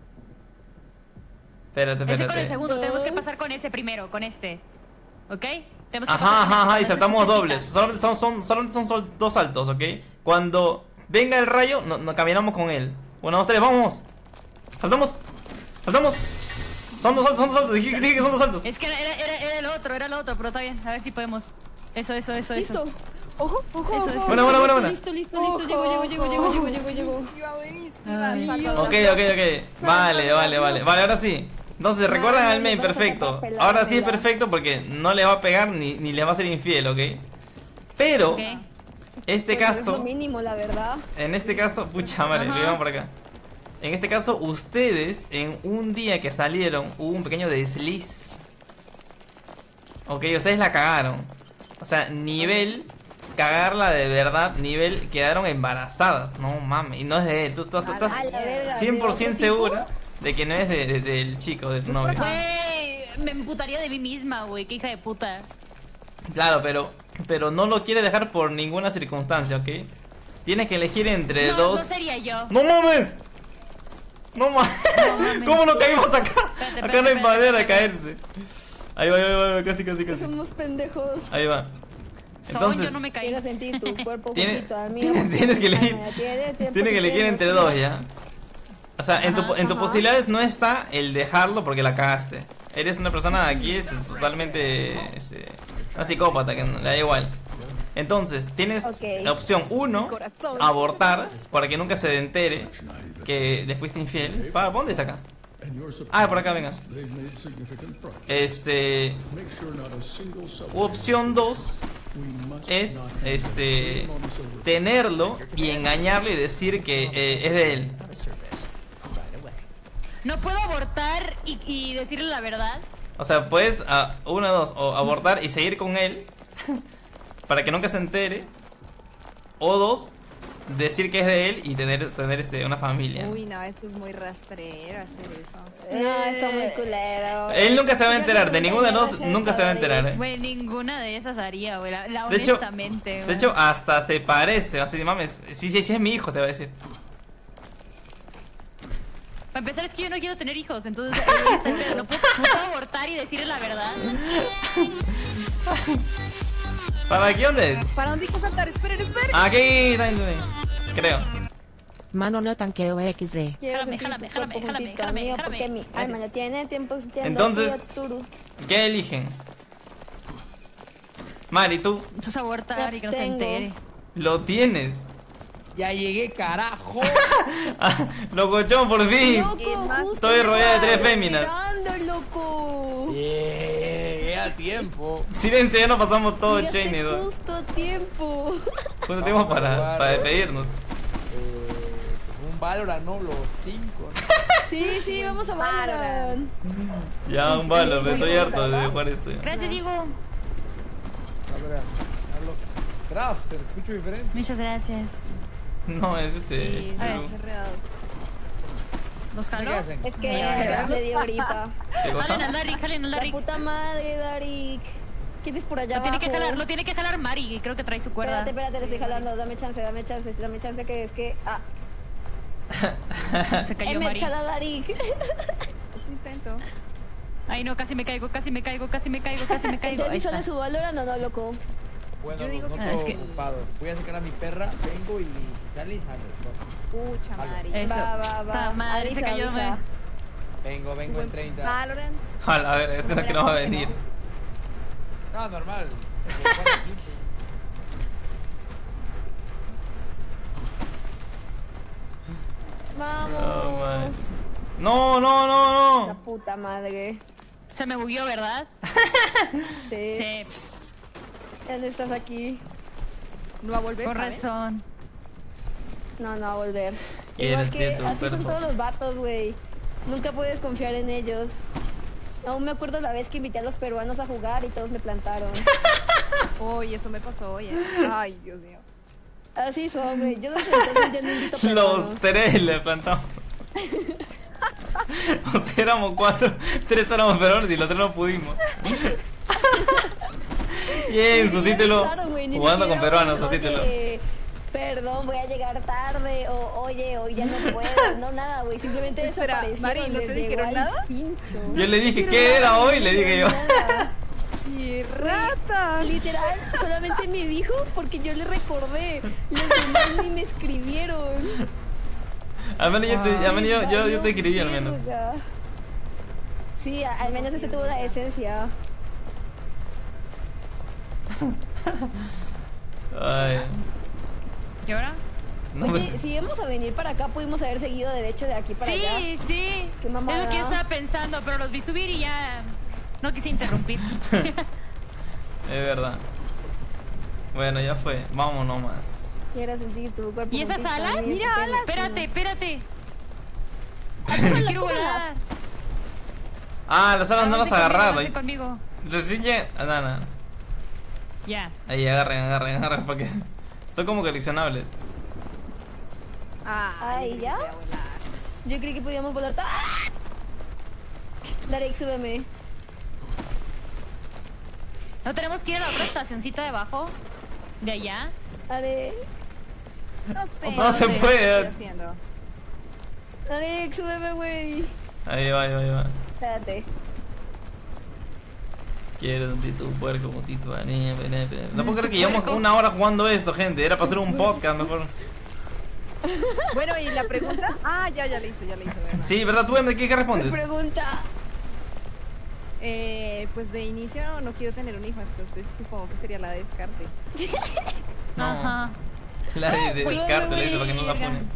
Espérate, Ese con el espérate. segundo, tenemos que pasar con ese primero, con este. ¿Ok? Tenemos que Ajá, pasar con ajá, este, ajá. Y con este saltamos cerquita. dobles. Solamente son, son, solamente son, son dos saltos, ¿ok? Cuando venga el rayo, no, no caminamos con él. Uno, dos, tres, vamos. Saltamos. Saltamos. Son dos saltos, son dos saltos. Dije, dije que son dos saltos. Es que era, era, era, era el otro, era el otro, pero está bien. A ver si podemos. Eso, eso, eso, Listo. eso. Ojo, ojo, Eso, ojo. eso. Buena, buena, buena, buena. Listo, listo, listo. Llego, llego, llego, llego, llego, llego, llego. Iba buenísima. Ay. Saca Ok, otra. ok, ok. Vale, vale, vale. Vale, ahora sí. Entonces, recuerdan no, al no main, pasa perfecto. nada, pelada, Ahora sí es pelada. perfecto porque no le va a pegar ni, ni le va a ser infiel, ¿ok? Pero, Ok. este Pues es lo caso, mínimo, la verdad. en este caso, pucha madre, Ajá. vamos por acá. En este caso, ustedes, en un día que salieron, hubo un pequeño desliz. Ok, ustedes la cagaron. O sea, nivel cagarla de verdad, nivel quedaron embarazadas. No mames, y no es de él. Tú, tú- tú A estás la verga, cien por ciento ¿de otro segura de que no es de, de- del chico, de tu novio. Güey, me emputaría de mí misma, güey. Qué hija de puta. Claro, pero, pero no lo quiere dejar por ninguna circunstancia, ¿ok? Tienes que elegir entre No, dos. no sería yo. ¡No mames! ¡No mames! mames. ¿Cómo no caímos acá? Espérate, Acá no hay espérate, manera de espérate. caerse. Ahí va, ahí va, ahí va, casi, casi, casi. Somos pendejos. Ahí va. Son, Entonces, yo no me caí. Quiero sentir tu cuerpo Tiene- juntito al mío. tienes- tienes que elegir- Tiene tiempo Tienes que elegir entre dos ya. O sea, en, tu, Ajá, en tus ajá. posibilidades no está el dejarlo porque la cagaste. Eres una persona aquí este, totalmente este, una psicópata que le da igual. Entonces, tienes Ok. la opción uno, Corazón. abortar para que nunca se entere que le fuiste infiel. ¿Para dónde es acá? Ah, por acá, venga. Este. Opción dos es este tenerlo y engañarlo y decir que eh, es de él. No puedo abortar y, y decirle la verdad. O sea, puedes a una dos o abortar y seguir con él para que nunca se entere, o dos, decir que es de él y tener tener este una familia. Uy, no, eso es muy rastrero hacer eso. No, está muy culero. Él nunca se va a Yo enterar, de creo que ninguna de ya dos vas a nunca se va a enterar, eh. Güey, ninguna de esas haría, güey. La, la De hecho, honestamente, de güey. hecho hasta se parece, así de mames, sí, sí, sí es mi hijo, te va a decir. Para empezar, es que yo no quiero tener hijos, entonces ahí está el pedo. No puedo, no puedo abortar y decirle la verdad. ¿Para aquí dónde es? ¿Para dónde hay que saltar? Esperen, esperen. Aquí, está bien, creo. Mano no tanqueo equis de. Quiero Jálame, sentir jálame, tu jálame, cuerpo jálame, juntito al jálame, mío, jálame. porque mi alma Gracias. no tiene tiempo sintiendo Entonces- frío, turu. ¿Qué eligen? Mari, tú Entonces abortar y que no se Tengo. entere. lo tienes. Ya llegué, carajo. Ah, locochón, por fin. Loco, Eh, más- justo Estoy rodeada de tres estaba féminas. esperando, loco. Llegué a tiempo. Silencio, ya nos pasamos todo el Llegaste chain y todo. justo a tiempo. ¿Cuánto tiempo Vamos a para, jugar. para despedirnos? Eh, pues un Valorant, ¿no? Los cinco. ¿no? Sí, sí, vamos a Valorant. Ya, un balo, pero estoy harto de jugar esto. ya. Gracias, Diego. Valorant. Hablo. Draft, te escucho diferente. Muchas gracias. No, es este. Sí, A ver. Lulu. enredados. ¿Los jalo? ¿Qué hacen? Es que Ya. le dio gripa. ¿Qué cosa? Jalen al Darik, jalen al La Darik. puta madre, Darik. ¿Qué dices por allá Lo tiene que abajo? jalar, lo tiene que jalar Mari, y creo que trae su cuerda. Espérate, espérate, lo estoy jalando. Dame chance, dame chance, dame chance que es que... Ah, Se cayó me Mari. jala Darik. Es intento. Ay, no, casi me caigo, casi me caigo, casi me caigo, casi me caigo. Ahí Entonces, ¿solo está. su valor no, no, loco? Bueno, Yo los digo noto que- es que- ocupados. Voy a sacar a mi perra, vengo y si sale, sale. Pucha, Mari. Eso. Va, va, va. Ta madre, se Avisa, cayó, avisa. madre. Vengo, vengo en treinta. Valorant. A la ver, este no es que no va a venir. No, normal. Es el cuatro quince. No, Vamos. man. No, no, no, La no. puta madre. Se me bugueó, ¿verdad? Sí. Sí, Ya no estás aquí. No va a volver, con ¿sabes? razón. No, no va a volver. ¿Quieres Igual que que tu así son cuerpo? todos los vatos, güey. Nunca puedes confiar en ellos. Aún me acuerdo la vez que invité a los peruanos a jugar y todos me plantaron. Uy, eso me pasó hoy. Ay, Dios mío. Así son, güey. Yo desde entonces ya no invito peruanos. Los tres le plantamos. O sea, éramos cuatro, tres éramos peruanos y los tres no pudimos. Bien, Ni su siquiera título. avisaron, güey, ni Jugando con siquiera, peruanos, su oye, título. Perdón, voy a llegar tarde. O oye, hoy ya no puedo. No, nada, güey. Simplemente Espera, desaparecieron. Mari, ¿no les te llegó dijeron al nada? pincho. Yo le dije, ¿qué era hoy? Le dije yo. Nada. ¡Qué rata! Literal, solamente me dijo porque yo le recordé. Los demás ni me escribieron. Al menos yo te, al menos yo, yo, yo Valió te escribí al menos. verga. Sí, a- al menos ese tuvo la esencia. Ay. ¿Y ahora? No, Oye, pues, si íbamos a venir para acá, pudimos haber seguido derecho de aquí para allá. Sí, sí. Qué Es mamada. lo que yo estaba pensando, pero los vi subir y ya no quise interrumpir. es verdad. Bueno, ya fue. Vamos nomás. Quiero sentir tu cuerpo. ¿Y esas junto a alas? mí, Mira, tu alas. pelo. Espérate, espérate. Tómalas, Quiero tómalas. volar. Ah, las alas no las Avance conmigo, agarraron. avance conmigo. Recién llega- ah, no, no. Ya. Ahí, agarren, agarren, agarren. Porque son como coleccionables. Ah, Ay, ¿ya? Yo creí que podíamos volar. ¡Ah! Darek, súbeme. ¿No tenemos que ir a la otra estacioncita debajo? ¿De allá? A ver. No sé. No se sé puede. qué estoy haciendo. Darek, súbeme, güey. Ahí va, ahí va, ahí va. Espérate. Quiero sentir tu puerco, motito, anime, No puedo creer que llevamos una hora jugando esto, gente. Era para hacer un podcast mejor. Bueno, ¿y la pregunta? Ah, ya, ya le hizo, ya le hizo, ¿verdad? Sí, ¿verdad? ¿Tú, Em, qué, qué respondes? Pregunta. Eh, pues de inicio no quiero tener un hijo, entonces supongo que sería la de descarte. No. Ajá. La de, de Pues, descarte, le dice, para que no la verga. funen.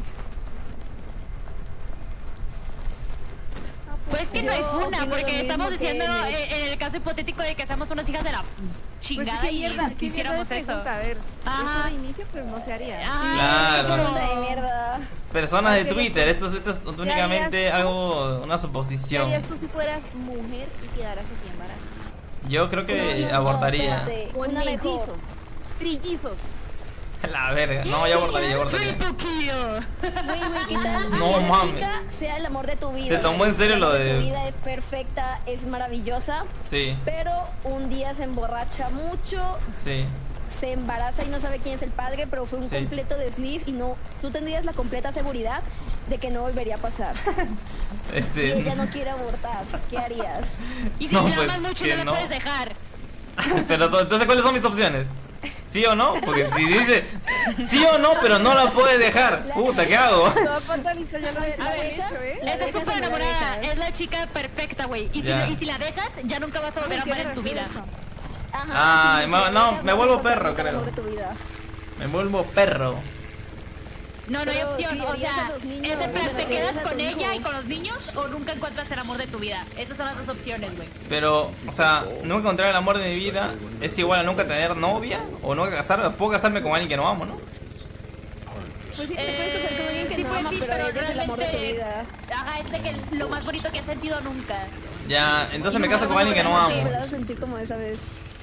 Pues que no hay Yo funa, opino lo porque mismo estamos que diciendo Nick. eh, en el caso hipotético de que seamos unas hijas de la chingada Pues, ¿qué y mierda, qué quisiéramos mierda de eso. pregunta? A ver, Ajá. eso de inicio pues no se haría. Ajá, Claro. pero- Pregunta de mierda. Personas de ¿Qué harías Twitter, tú? esto, esto es ¿Qué únicamente harías tú? algo, una ¿Qué suposición. harías tú si fueras mujer y quedaras así embarazada? Yo creo que No, no, no, abortaría. espérate. Con Una mejor. mellizos, trillizos. La verga. No, yo abortaría, yo abortaría. Triple kill. Güey, güey, ¿qué tal? No que la mames. chica sea el amor de tu vida. Se tomó en serio El lo amor de- Tu vida es perfecta, es maravillosa, Sí, pero un día se emborracha mucho, sí. se embaraza y no sabe quién es el padre, pero fue un Sí. completo desliz y no, tú tendrías la completa seguridad de que no volvería a pasar. Y Este. ella no quiere abortar. ¿Qué harías? Y si No, te pues, amas mucho que no le no. puedes dejar. Pero to- entonces, ¿cuáles son mis opciones? ¿Sí o no? Porque si dice sí o no, pero no la puede dejar. Puta, ¿qué hago? Toda fatalista ya lo A ver, lo ¿la he dejas? hecho, ¿eh? ¿La Estás dejas o súper no la enamorada. dejas? Es la chica perfecta, güey. Y, si Ya. la- y si la dejas, ya nunca vas a volver a ¿Qué amar en tu vida. refieres? Ajá, Ay, sí, ma- sí, no, dejas, me no vuelvo importa, perro, nunca el creo. amor de tu vida. Me vuelvo perro. No, no hay Pero opción. sí, O harías sea, a los niños, es en plan, bueno, te que quedas dejas a con tu ella hijo. y con los niños o nunca encuentras el amor de tu vida. Esas son las dos opciones, güey. Pero, o sea, nunca encontrar el amor de mi vida es igual a nunca tener novia o nunca casarme. Puedo casarme con alguien que no amo, ¿no? Pues sí, te puedes casar con alguien que sí, no pues ama, sí, pero ella es el amor de tu realmente- vida. Ajá, es de que lo más bonito que has sentido nunca. Ya, entonces me Y caso no con alguien que no vas a amo. Me vas a sentir como esa vez.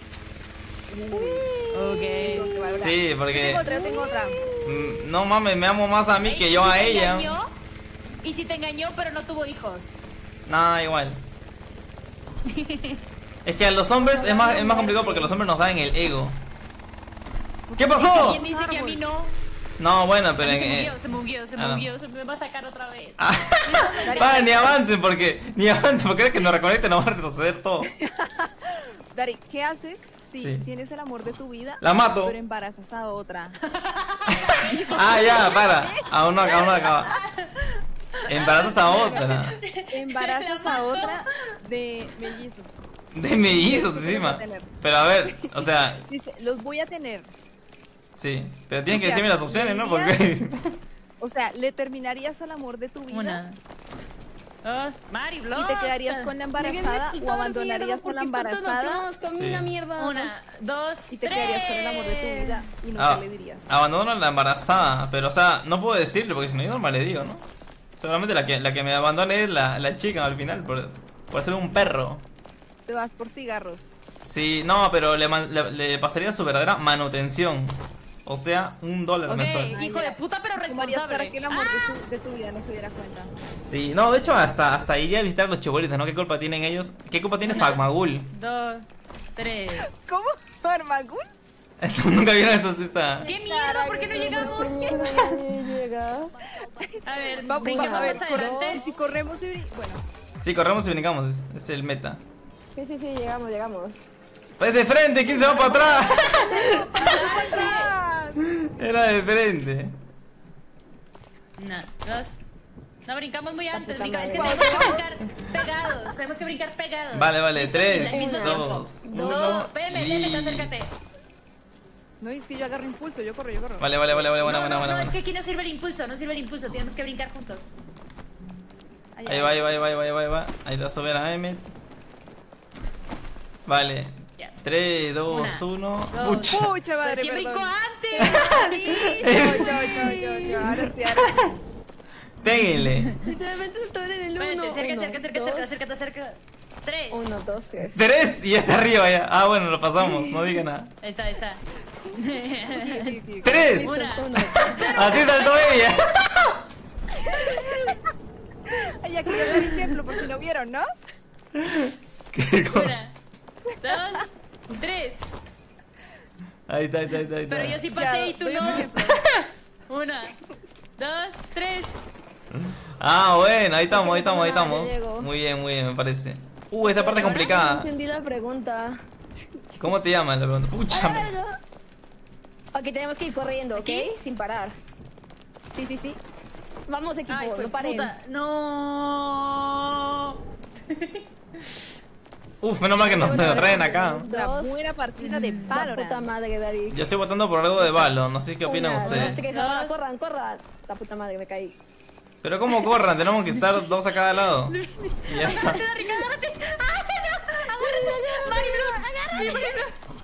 Ok. Sí, porque Tengo otra, yo tengo otra. mm, no mames, me amo más a mí que yo a ella. ¿Y si te engañó pero no tuvo hijos? Nah, igual. Es que a los hombres es más, es más complicado porque los hombres nos dan el ego. ¿Qué pasó? ¿Quién dice que a mí no? No, bueno, pero A mí en, se eh, movió, se movió, se ah, no. movió, se me va a sacar otra vez. Ah, va, ni avancen porque ni avancen porque es que nos reconecten, nos va a retroceder todo. Dari, ¿qué haces si Sí. tienes el amor de tu vida, La mato. pero embarazas a otra? Ah, ya, para. Aún no, aún no acaba. Embarazas a otra. Embarazas a otra de mellizos. De mellizos encima. Pero a ver, o sea, Dice, los voy a tener. sí. Pero tienen que decirme las opciones, ¿no? Porque. O sea, le terminarías al amor de tu vida Una, dos, Mari, y te quedarías con la embarazada o abandonarías con la embarazada Camina Sí. mierda. Una, dos, y te tres. quedarías con el amor de tu vida y nunca Ah, le dirías. abandono a la embarazada. Pero, o sea, no puedo decirle porque si no, yo normal le digo, ¿no? Seguramente la que, la que me abandone es la, la chica al final, por, por ser un perro. Te vas por cigarros. Sí, no, pero le, man- le, le pasaría su verdadera manutención. O sea, un dólar Ok, mensual. hijo de puta, pero ¿Cómo harías para responsable. que el amor de, tu, de tu vida no se diera cuenta? Sí, no, de hecho, hasta, hasta iría a visitar a los chibolitos, ¿no? ¿Qué culpa tienen ellos? ¿Qué culpa tiene Fagmagul? Dos, tres. ¿Cómo? ¿Armagul? Nunca vieron eso, esa. ¡Qué miedo! ¿Por qué no llegamos? Llega. A ver, Vamos, brinquemos a ver, más corre- adelante. si corremos y brin- bueno, Sí, corremos y brincamos, es, es el meta. Sí, sí, sí, llegamos, llegamos. Pues de frente, ¿quién se va para atrás? Era de frente. Una, dos. No brincamos muy antes, puta brinca- es que madre. tenemos que brincar pegados. Tenemos que brincar pegados. Vale, vale, Al tres, mismo tiempo. dos, Dos. uno. Espérame, y- espérame, acércate. no es que yo agarro impulso, yo corro, yo corro. Vale, vale, vale, vale, buena, no, buena, no, buena. no, es buena. que aquí no sirve el impulso, no sirve el impulso. Tenemos que brincar juntos. Allá. Ahí va, ahí va, ahí va, ahí va, ahí va, ahí va. Ahí te vas a ver a Emmet. Vale. Ya. tres, dos, uno. dos. Pucha. Pucha madre, ¿Quién brincó perdón. antes? Yo, yo, yo, yo, yo, ahora sí, ahora sí. Péguenle. Literalmente se estaban en el uno. Espérate, cerca, Uno, cerca, cerca, dos, cerca, acércate, cerca. Tres. Uno, dos, tres. Tres y ya está arriba ya. Ah, bueno, lo pasamos, no diga nada. Ahí está, ahí está. Sí, sí, Tres. Una. Uno. Así saltó ella. Ay, aquí voy a dar ejemplo por si no vieron, ¿no? Qué cosa. Una, dos, tres. Ahí está, ahí está, ahí está. Ahí está. Pero yo sí Ya, pasé y tú doy un no. ejemplo. Una, dos, tres. Ah, bueno, ahí estamos, ahí estamos, ahí Ya estamos. llegó. Muy bien, muy bien, me parece. Uh, esta parte es No complicada. entendí la pregunta. ¿Cómo te llamas? La pregunta. Pucha. A ver, no. Ok, tenemos que ir corriendo, ¿ok? ¿Aquí? Sin parar. Sí, sí, sí. Vamos, equipo, Ay, no paren. puta. No. Uf, menos mal que nos, nos traen acá. Otra buena partida de La puta Valorant. madre, David. Yo estoy votando por algo de Valo, no sé qué opinan Una, dos, ustedes. tres, ahora, corran, corran. La puta madre, me caí. Pero ¿cómo corran? Tenemos que estar dos a cada lado. Y ya está. Agárrate, Ricardo, agárrate. ¡Ay, no! Agárrate. Mari Blue, agárrate.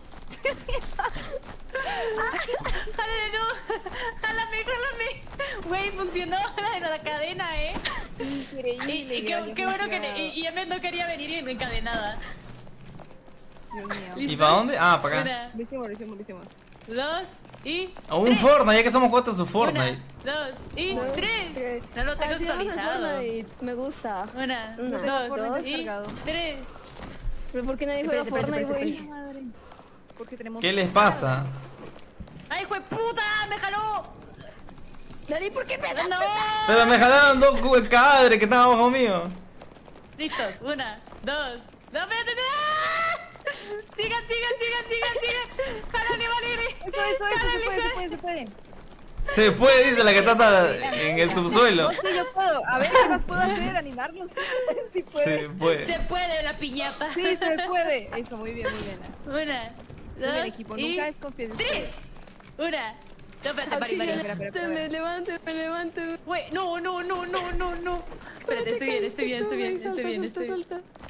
Jálale, no. Jálame, jálame. Güey, funcionó la, la cadena, eh. Y, Increíble. y qué, ya qué bueno que. funcionado. Y, y Emmet no quería venir encadenada. Dios mío. ¿Y para dónde? Ah, para acá. Una, Lo hicimos, lo hicimos, lo hicimos. dos y. O un Fortnite, ya que somos cuatro su Una, Fortnite. dos y Dos, tres. tres. No lo tengo Así vamos al actualizado. Fortnite, me gusta. Una, Una, dos, Fortnite y descargado. tres. ¿Pero por qué nadie juega Espérense, Fortnite, espérense, güey? Madre. Porque tenemos. ¿Qué les pasa? ¡Ay, hijo de puta! ¡Me jaló! David, ¿por qué me das? ¡No! Pero me jalaron dos cu- cadres que estaban abajo mío. Listos. Una, dos. ¡No, espérate! ¡Ah! ¡Sigan, sigan, sigan, sigan, sigan! ¡Jálale, Valerie! Eso, eso, eso, se puede, se puede, se puede. Se puede, dice la que está hasta en el subsuelo. No, sí, yo puedo. A ver, ¿qué más puedo hacer? ¿Animarlos? Sí Se puede. puede. Se puede la piñata. Sí, se puede. Eso, muy bien, muy bien. Una, Muy dos bien, equipo. y Nunca desconfíes de tres. ustedes. Una. No, espérate, Mari, Auxilio, Mari. espera, espera, espera. me levanto, me levanto. Güey, no, no, no, no, no, no. Espérate, estoy bien, estoy bien, estoy bien, estoy bien, estoy bien.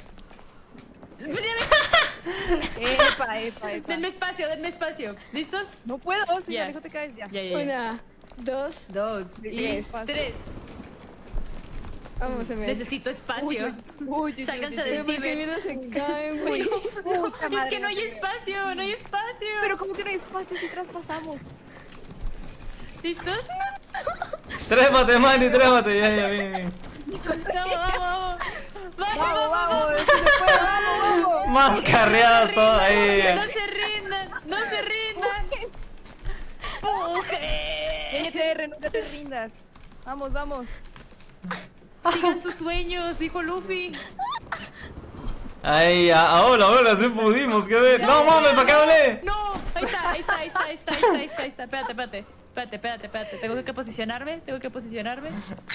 Epa, epa, epa. Denme espacio, denme espacio. ¿Listos? No puedo, si Ya. me alejo te caes ya. Ya, ya, ya. Una, dos, Dos Sí, y fácil. tres. vamos a ver. Necesito espacio. Uy, uy, uy, uy, Sálganse uy, del ¿Por qué ciber. mira se caen, güey? Puta Es madre, que no hay sé. espacio, no hay espacio. Pero como que no hay espacio si traspasamos. ¿Listos? Trépate, Mari, trépate. Ya, ya, bien, bien. Vamos, vamos, vamos. Vamos, vamos, sí se puede, vamos, vamos. Más carreadas todas No ahí. se rindan, no se rindan. N T R, nunca te rindas. Vamos, vamos. Sigan sus sueños, dijo Luffy. Ahí, a- ahora, ahora sí pudimos, que ver. No, mames, ¿para qué hablé? No, ahí está, ahí está, ahí está, ahí está, ahí está, ahí está, ahí está. Espérate, espérate, espérate, espérate, espérate. Tengo que posicionarme, tengo que posicionarme.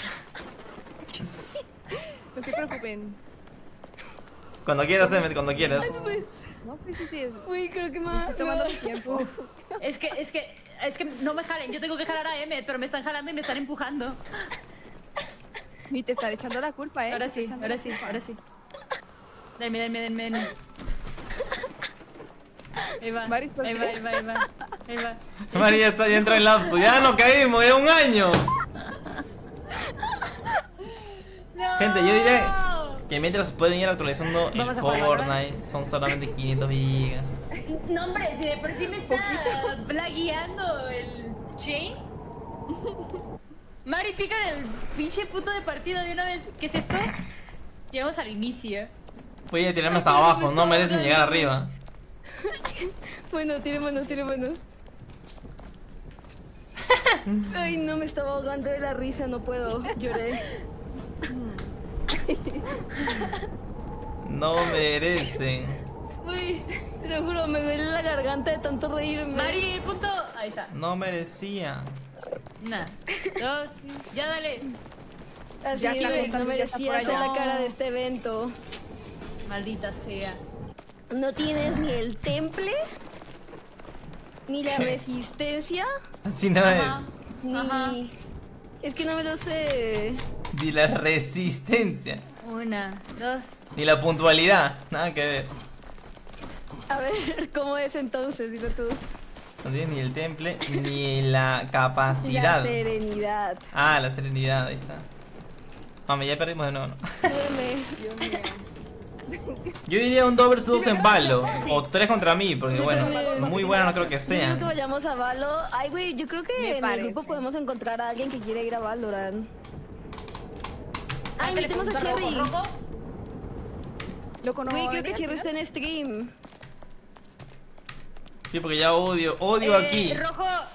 No se preocupen. Cuando quieras, Emmet, cuando quieras. No, sí, sí, sí. Uy, creo que me Estoy tomando mi tiempo. Es que, es que, es que no me jalen. Yo tengo que jalar a Emmet, pero me están jalando y me están empujando. Ni te están echando la culpa, eh. Ahora Te sí, están echando ahora la sí, culpa. ahora sí. Denme, denme, denme, denme. Ahí va, Maris, ¿por ahí qué? va, ahí va, ahí va, ahí va. Mari ya, está, ya entra en lapso. Ya no caímos, ya un año. No. Gente, yo diría que mientras pueden ir actualizando el Vamos a jugar Fortnite, son solamente quinientos gigas. No, hombre, si de por sí me está plagueando el chain. Mari, pica el pinche puto de partida de una vez. ¿Qué es esto? Llegamos al inicio. Voy a tirarme hasta abajo, no merecen llegar arriba. Bueno, tirémonos, tirémonos. Ay, no, me estaba ahogando de la risa, no puedo. Lloré. No merecen. Uy, te lo juro, me duele la garganta de tanto reírme. Mari, punto. Ahí está. No merecían. Una, dos, ya dale. Así Ya está es, contando, no ya está merecía por ser allá. la cara de este evento. Maldita sea. No tienes ni el temple, ni la resistencia, Así no Ajá. es. ni... Ajá. Es que no me lo sé. Ni la resistencia. Una, dos. Ni la puntualidad. Nada que ver. A ver, ¿cómo es entonces? Dilo tú. No tiene ni el temple, ni la La capacidad. serenidad. Ah, la serenidad, ahí está. Mami, ya perdimos de nuevo, ¿no? Duerme. Dios mío. Yo diría un dos versus dos en Valo. O tres contra mí, porque Yo bueno, también. muy buena no creo que Yo creo que sean. vayamos a Valo. Ay, güey, yo creo que Me en el parece. grupo podemos encontrar a alguien que quiera ir a Valorant. Ay, Ándale, metemos a punto Cherry. rojo, rojo. Loco, no. Güey, va a creo que venir Cherry al está final. en stream. Sí, porque ya odio, odio Eh, aquí. Rojo,